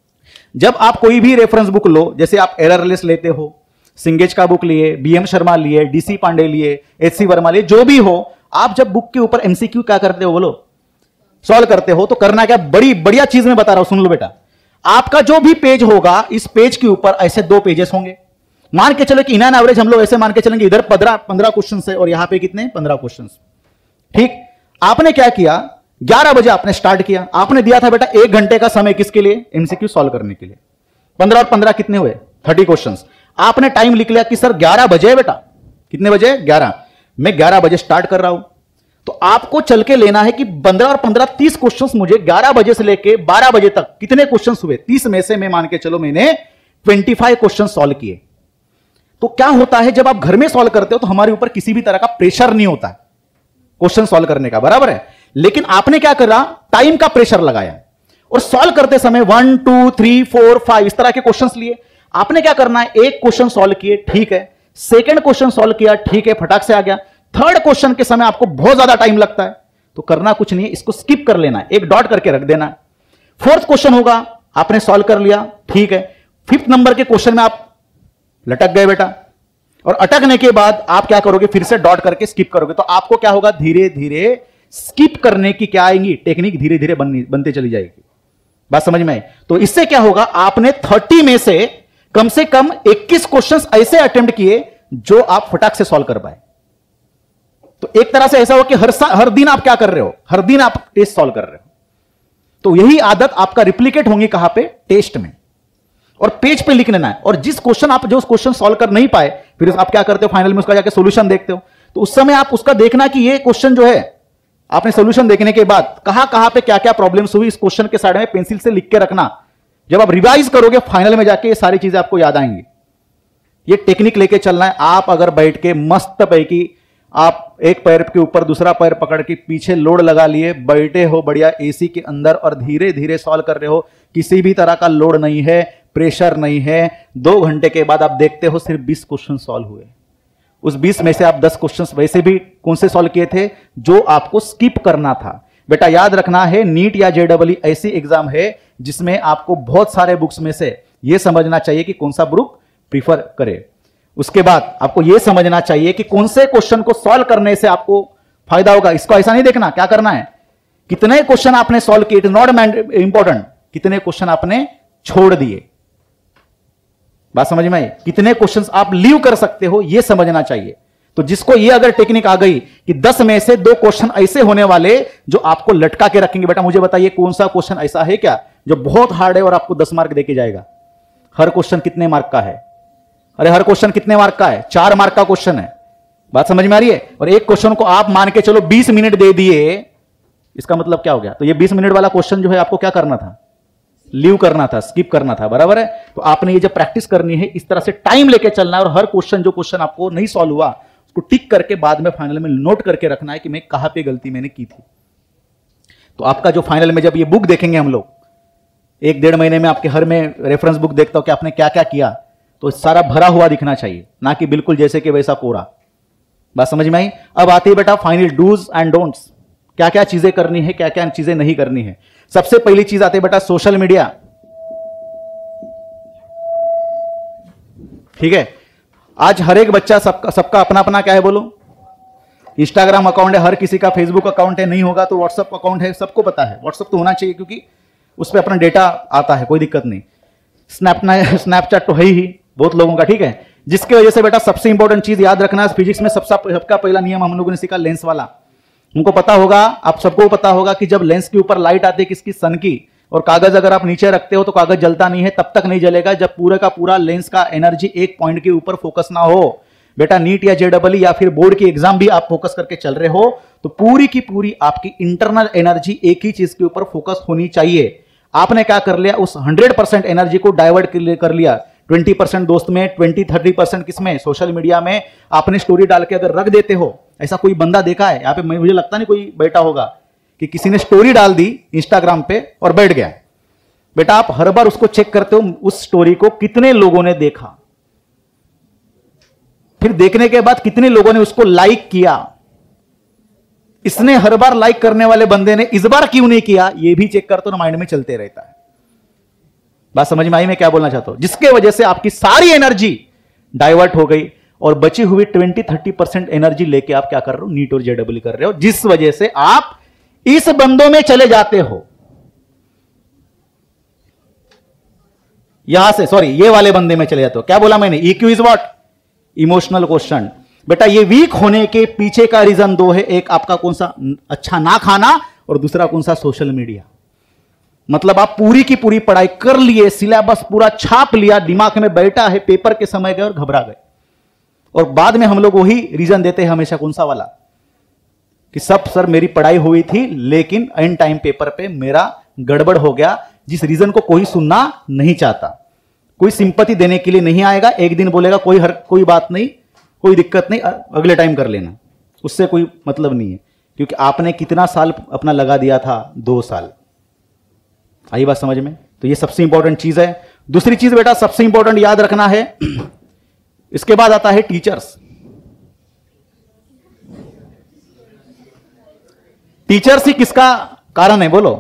जब आप कोई भी रेफरेंस बुक लो, जैसे आप एररलेस लेते हो, सिंगेज का बुक लिए, बीएम शर्मा लिए, डीसी पांडे लिए, एचसी वर्मा लिए, जो भी हो, आप जब बुक के ऊपर एमसीक्यू क्या करते हो, बोलो, सॉल्व करते हो, तो करना क्या, बड़ी बढ़िया चीज में बता रहा हूं, सुन लो बेटा। आपका जो भी पेज होगा, इस पेज के ऊपर ऐसे 2 पेजेस होंगे। मान के चलो कि इन एन एवरेज हम लोग ऐसे मान के चलेंगे, इधर 15 क्वेश्चन है और यहां पे कितने, 15 क्वेश्चन। ठीक, आपने क्या किया, 11 बजे आपने स्टार्ट किया, आपने दिया था बेटा 1 घंटे का समय, किसके लिए, एमसीक्यू सॉल्व करने के लिए। 15 और 15 कितने हुए, 30 क्वेश्चन। आपने टाइम लिख लिया कि सर 11 बजे है बेटा, कितने बजे, 11, मैं 11 बजे स्टार्ट कर रहा हूं। तो आपको चल के लेना है कि 15 और 15 30 क्वेश्चंस मुझे 11 बजे से लेके 12 बजे तक कितने क्वेश्चंस हुए, 30 में से मैं मान के चलो मैंने 25 क्वेश्चन सॉल्व किए। तो क्या होता है, जब आप घर में सॉल्व करते हो तो हमारे ऊपर किसी भी तरह का प्रेशर नहीं होता है क्वेश्चन सॉल्व करने का, बराबर है। लेकिन आपने क्या करा, टाइम का प्रेशर लगाया और सॉल्व करते समय 1 2 3 4 5 इस तरह के क्वेश्चंस लिए। आपने क्या करना है, एक क्वेश्चन सॉल्व किए, ठीक है, सेकंड क्वेश्चन सॉल्व किया, ठीक है, फटाक से आ गया। थर्ड क्वेश्चन के समय आपको बहुत ज्यादा टाइम लगता है, तो करना कुछ नहीं है, इसको स्किप कर लेना है, एक डॉट करके रख देना है। फोर्थ क्वेश्चन होगा, आपने सॉल्व कर लिया, ठीक है, 5th नंबर के क्वेश्चन में आप लटक गए बेटा, और अटकने के बाद आप क्या करोगे, फिर से डॉट करके स्किप करोगे। तो आपको क्या होगा, धीरे धीरे स्किप करने की क्या आएंगी, टेक्निक धीरे धीरे बनते चली जाएगी। बात समझ में आई? तो इससे क्या होगा, आपने 30 में से कम 21 क्वेश्चंस ऐसे अटेम्प्ट किए जो आप फटाक से सॉल्व कर पाए। तो एक तरह से ऐसा हो कि हर दिन आप क्या कर रहे हो, हर दिन आप टेस्ट सॉल्व कर रहे हो। तो यही आदत आपका रिप्लीकेट होंगी कहां पे? टेस्ट में, और पेज पे लिख लेना है। और जिस क्वेश्चन आप जो क्वेश्चन सॉल्व कर नहीं पाए, फिर आप क्या करते हो? फाइनल में उसका जाके सॉल्यूशन देखते हो। तो उस समय आप उसका देखना कि ये क्वेश्चन जो है, आपने सॉल्यूशन देखने के बाद कहां पे क्या क्या प्रॉब्लम्स हुई, इस क्वेश्चन के साइड में पेंसिल से लिख के रखना। जब आप रिवाइज करोगे फाइनल में जाके ये सारी चीजें आपको याद आएंगी। ये टेक्निक लेके चलना है। आप अगर बैठ के मस्त पैकी आप एक पैर के ऊपर दूसरा पैर पकड़ के पीछे लोड लगा लिए बैठे हो बढ़िया एसी के अंदर और धीरे धीरे सॉल्व कर रहे हो, किसी भी तरह का लोड नहीं है, प्रेशर नहीं है, 2 घंटे के बाद आप देखते हो सिर्फ 20 क्वेश्चन सॉल्व हुए। उस 20 में से आप 10 क्वेश्चंस वैसे भी कौन से सॉल्व किए थे? जो आपको स्किप करना था। बेटा याद रखना है, नीट या जेईई ऐसी एग्जाम है जिसमें आपको बहुत सारे बुक्स में से यह समझना चाहिए कि कौन सा बुक प्रीफर करे। उसके बाद आपको यह समझना चाहिए कि कौन से क्वेश्चन को सॉल्व करने से आपको फायदा होगा। इसको ऐसा नहीं देखना, क्या करना है, कितने क्वेश्चन आपने सॉल्व किए, इट इज नॉट इंपॉर्टेंट, कितने क्वेश्चन आपने छोड़ दिए। बात समझ में आई? कितने क्वेश्चंस आप लीव कर सकते हो, यह समझना चाहिए। तो जिसको ये अगर टेक्निक आ गई कि 10 में से 2 क्वेश्चन ऐसे होने वाले जो आपको लटका के रखेंगे, बेटा मुझे बताइए कौन सा क्वेश्चन ऐसा है क्या जो बहुत हार्ड है और आपको 10 मार्क देके जाएगा? हर क्वेश्चन कितने मार्क का है? अरे हर क्वेश्चन कितने मार्क का है? 4 मार्क का क्वेश्चन है। बात समझ में आ रही है? और एक क्वेश्चन को आप मान के चलो 20 मिनट दे दिए, इसका मतलब क्या हो गया? तो ये 20 मिनट वाला क्वेश्चन जो है आपको क्या करना था? लीव करना था, स्किप करना था, बराबर है? तो आपने ये जब प्रैक्टिस करनी है इस तरह से टाइम लेके चलना है, और हर क्वेश्चन जो क्वेश्चन आपको नहीं सॉल्व हुआ उसको टिक करके बाद में फाइनल में नोट करके रखना है कि मैं कहां पे गलती मैंने की थी। तो आपका जो फाइनल में जब ये बुक देखेंगे हम लोग 1-1.5 महीने में, आपके हर में रेफरेंस बुक देखता हूं कि आपने क्या क्या किया, तो सारा भरा हुआ दिखना चाहिए, ना कि बिल्कुल जैसे कि वैसा कोरा। बात समझ में आई? अब आती है बेटा फाइनल डूज एंड डोंट्स, क्या क्या चीजें करनी है, क्या क्या चीजें नहीं करनी है। सबसे पहली चीज आती है बेटा सोशल मीडिया। ठीक है, आज हर एक बच्चा सबका अपना अपना क्या है बोलो? इंस्टाग्राम अकाउंट है, हर किसी का फेसबुक अकाउंट है, नहीं होगा तो व्हाट्सएप अकाउंट है, सबको पता है। व्हाट्सएप तो होना चाहिए क्योंकि उस पर अपना डेटा आता है, कोई दिक्कत नहीं। स्नैपचैट तो है ही बहुत लोगों का, ठीक है। जिसकी वजह से बेटा सबसे इंपॉर्टेंट चीज याद रखना है, फिजिक्स में सबका पहला नियम हम लोगों ने सीखा लेंस वाला। उनको पता होगा, आप सबको पता होगा कि जब लेंस के ऊपर लाइट आती है किसकी? सन की, और कागज अगर आप नीचे रखते हो तो कागज जलता नहीं है, तब तक नहीं जलेगा जब पूरा का पूरा लेंस का एनर्जी एक पॉइंट के ऊपर फोकस ना हो। बेटा नीट या जेईई या फिर बोर्ड की एग्जाम भी आप फोकस करके चल रहे हो तो पूरी की पूरी आपकी इंटरनल एनर्जी एक ही चीज के ऊपर फोकस होनी चाहिए। आपने क्या कर लिया? उस 100% एनर्जी को डाइवर्ट कर लिया 20% दोस्त में, 20-30% किसमें? सोशल मीडिया में। आपने स्टोरी डाल के अगर रख देते हो, ऐसा कोई बंदा देखा है यहाँ पे? मुझे लगता नहीं कोई बैठा होगा कि किसी ने स्टोरी डाल दी इंस्टाग्राम पे और बैठ गया। बेटा आप हर बार उसको चेक करते हो उस स्टोरी को कितने लोगों ने देखा, फिर देखने के बाद कितने लोगों ने उसको लाइक किया। इसने हर बार लाइक करने वाले बंदे ने इस बार क्यों नहीं किया, ये भी चेक करते हो, माइंड में चलते रहता है। बात समझ में आई मैं क्या बोलना चाहता हूं? जिसके वजह से आपकी सारी एनर्जी डाइवर्ट हो गई और बची हुई 20-30% एनर्जी लेके आप क्या कर रहे हो? नीट और जेईई कर रहे हो, जिस वजह से आप इस बंदों में चले जाते हो। यहां से सॉरी ये वाले बंदे में चले जाते हो। क्या बोला मैंने? EQ is what? Emotional question. बेटा ये वीक होने के पीछे का रीजन 2 है, एक आपका कौन सा? अच्छा ना खाना, और दूसरा कौन सा? Social media. मतलब आप पूरी की पूरी पढ़ाई कर लिए, सिलेबस पूरा छाप लिया, दिमाग में बैठा है, पेपर के समय गए और घबरा गए, और बाद में हम लोग वही रीजन देते हैं हमेशा, कौन सा वाला? कि सब सर मेरी पढ़ाई हुई थी लेकिन एंड टाइम पेपर पे मेरा गड़बड़ हो गया। जिस रीजन को कोई सुनना नहीं चाहता, कोई सिंपैथी देने के लिए नहीं आएगा, एक दिन बोलेगा कोई बात नहीं, कोई दिक्कत नहीं, अगले टाइम कर लेना, उससे कोई मतलब नहीं है, क्योंकि आपने कितना साल अपना लगा दिया था? 2 साल। आई बात समझ में? तो ये सबसे इंपॉर्टेंट चीज है। दूसरी चीज बेटा सबसे इंपॉर्टेंट याद रखना है, इसके बाद आता है टीचर्स। टीचर्स ही किसका कारण है बोलो?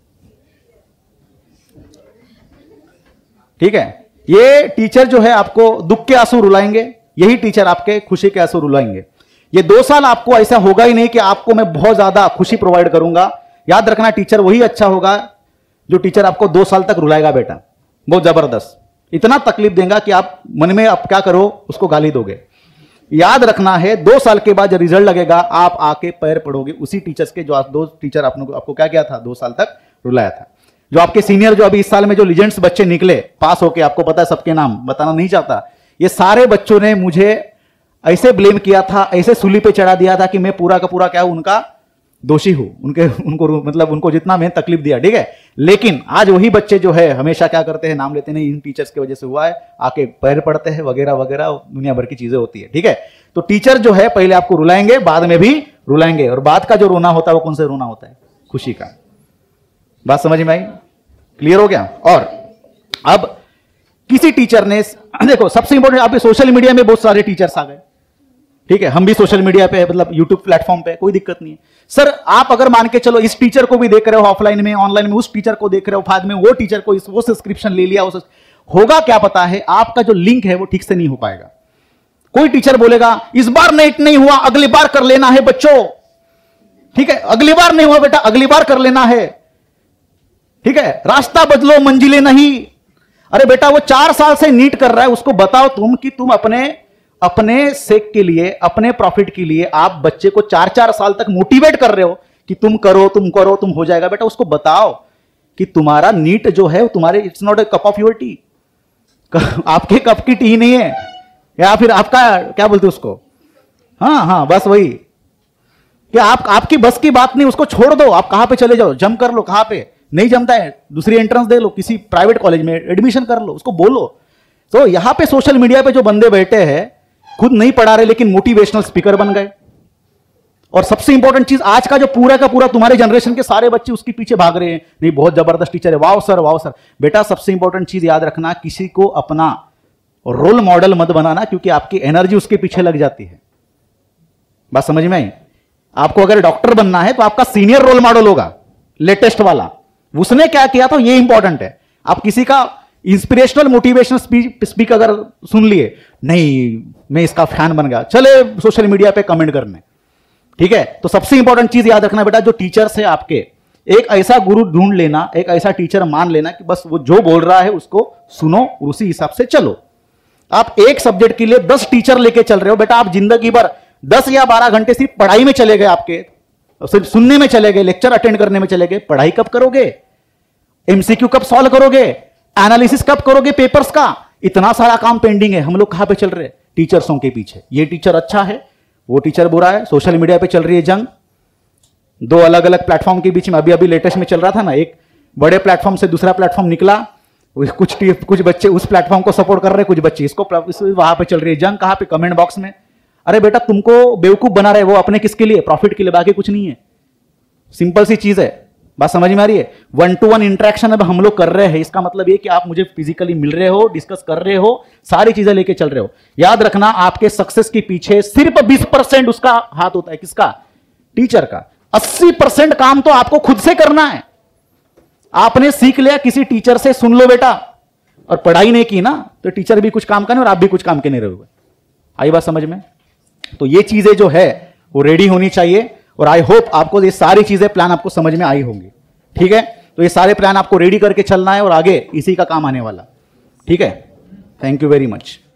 ठीक है, ये टीचर जो है आपको दुख के आंसू रुलाएंगे, यही टीचर आपके खुशी के आंसू रुलाएंगे। ये 2 साल आपको ऐसा होगा ही नहीं कि आपको मैं बहुत ज्यादा खुशी प्रोवाइड करूंगा। याद रखना टीचर वही अच्छा होगा जो टीचर आपको 2 साल तक रुलाएगा बेटा, बहुत जबरदस्त, इतना तकलीफ देगा कि आप मन में आप क्या करो, उसको गाली दोगे। याद रखना है 2 साल के बाद जब रिजल्ट लगेगा आप आके पैर पड़ोगे उसी टीचर्स के जो 2 टीचर आपको क्या किया था 2 साल तक रुलाया था। जो आपके सीनियर जो अभी इस साल में जो लीजेंड्स बच्चे निकले पास होके, आपको पता है सबके नाम बताना नहीं चाहता, ये सारे बच्चों ने मुझे ऐसे ब्लेम किया था, ऐसे सूली पे चढ़ा दिया था कि मैं पूरा का पूरा क्या हूं, उनका दोषी हूं, उनको जितना मैंने तकलीफ दिया, ठीक है। लेकिन आज वही बच्चे जो है हमेशा क्या करते हैं, नाम लेते नहीं, इन टीचर्स की वजह से हुआ है, आके पैर पड़ते हैं वगैरह वगैरह, दुनिया भर की चीजें होती है, ठीक है। तो टीचर जो है पहले आपको रुलाएंगे, बाद में भी रुलाएंगे, और बाद का जो रोना होता है वो कौन से रोना होता है, खुशी का। बात समझ में आई, क्लियर हो गया। और अब किसी टीचर ने, देखो सबसे इंपॉर्टेंट, आप सोशल मीडिया में बहुत सारे टीचर्स आ गए, ठीक है, हम भी सोशल मीडिया पे, मतलब यूट्यूब प्लेटफॉर्म पे, कोई दिक्कत नहीं है। सर आप अगर मान के चलो इस टीचर को भी देख रहे हो ऑफलाइन में, ऑनलाइन में उस टीचर को देख रहे हो, बाद में वो टीचर को वो सब्सक्रिप्शन ले लिया, होगा क्या पता है, आपका जो लिंक है वो ठीक से नहीं हो पाएगा। कोई टीचर बोलेगा इस बार नेट नहीं हुआ, अगली बार कर लेना है बच्चों, ठीक है, अगली बार नहीं हुआ बेटा, अगली बार कर लेना है, ठीक है, रास्ता बदलो मंजिलें नहीं। अरे बेटा वो 4 साल से नीट कर रहा है, उसको बताओ तुम कि तुम अपने सेक के लिए, अपने प्रॉफिट के लिए आप बच्चे को 4-4 साल तक मोटिवेट कर रहे हो कि तुम करो तुम हो जाएगा। बेटा उसको बताओ कि तुम्हारा नीट जो है तुम्हारे, it's not a cup of your tea, आपके कप की टी नहीं है, या फिर आपका क्या बोलते उसको, हाँ बस वही कि आपकी बस की बात नहीं, उसको छोड़ दो, आप कहां पे चले जाओ, जम कर लो, कहां पे नहीं जमता है दूसरी एंट्रेंस दे लो, किसी प्राइवेट कॉलेज में एडमिशन कर लो, उसको बोलो। तो यहां पे सोशल मीडिया पे जो बंदे बैठे हैं, खुद नहीं पढ़ा रहे लेकिन मोटिवेशनल स्पीकर बन गए। और सबसे इंपॉर्टेंट चीज, आज का जो पूरा का पूरा तुम्हारे जनरेशन के सारे बच्चे उसके पीछे भाग रहे हैं, नहीं बहुत जबरदस्त टीचर है, वाओ सर। बेटा सबसे इंपॉर्टेंट चीज याद रखना, किसी को अपना रोल मॉडल मत बनाना, क्योंकि आपकी एनर्जी उसके पीछे लग जाती है। बात समझ में आई। आपको अगर डॉक्टर बनना है तो आपका सीनियर रोल मॉडल होगा, लेटेस्ट वाला, उसने क्या किया तो ये इंपॉर्टेंट है। आप किसी का इंस्पिरेशनल मोटिवेशनल स्पीक अगर सुन लिए, नहीं मैं इसका फैन बन गया, चले सोशल मीडिया पे कमेंट करने, ठीक है। तो सबसे इंपॉर्टेंट चीज याद रखना बेटा, जो टीचर्स है आपके, एक ऐसा गुरु ढूंढ लेना, एक ऐसा टीचर मान लेना कि बस वो जो बोल रहा है उसको सुनो और उसी हिसाब से चलो। आप एक सब्जेक्ट के लिए 10 टीचर लेके चल रहे हो बेटा, आप जिंदगी भर 10 या 12 घंटे सिर्फ पढ़ाई में चले गए, आपके सिर्फ सुनने में चले गए, लेक्चर अटेंड करने में चले गए, पढ़ाई कब करोगे, एमसीक्यू कब सॉल्व करोगे, एनालिसिस कब करोगे पेपर्स का, इतना सारा काम पेंडिंग है। हम लोग कहां पे चल रहे हैं, टीचर्सों के पीछे। ये टीचर अच्छा है, वो टीचर बुरा है, सोशल मीडिया पे चल रही है जंग, 2 अलग अलग प्लेटफॉर्म के बीच में। अभी लेटेस्ट में चल रहा था ना, एक बड़े प्लेटफॉर्म से दूसरा प्लेटफॉर्म निकला, कुछ बच्चे उस प्लेटफॉर्म को सपोर्ट कर रहे हैं, कुछ बच्चे इसको, वहां पे चल रही है जंग। कहां पे, कमेंट बॉक्स में। अरे बेटा तुमको बेवकूफ बना रहे, वो अपने किसके लिए, प्रॉफिट के लिए, बाकी कुछ नहीं है। सिंपल सी चीज है, बात समझ में आ रही है। 1-to-1 इंटरेक्शन अब हम लोग कर रहे हैं, इसका मतलब ये कि आप मुझे फिजिकली मिल रहे हो, डिस्कस कर रहे हो, सारी चीजें लेके चल रहे हो। याद रखना, आपके सक्सेस के पीछे सिर्फ 20% उसका हाथ होता है, किसका, टीचर का। 80% काम तो आपको खुद से करना है। आपने सीख लिया किसी टीचर से, सुन लो बेटा, और पढ़ाई नहीं की ना तो टीचर भी कुछ काम का नहीं और आप भी कुछ काम के नहीं रहोगे। आई बात समझ में। तो ये चीजें जो है वो रेडी होनी चाहिए, और आई होप आपको ये सारी चीजें, प्लान आपको समझ में आई होंगी, ठीक है। तो ये सारे प्लान आपको रेडी करके चलना है और आगे इसी का काम आने वाला, ठीक है। Thank you very much.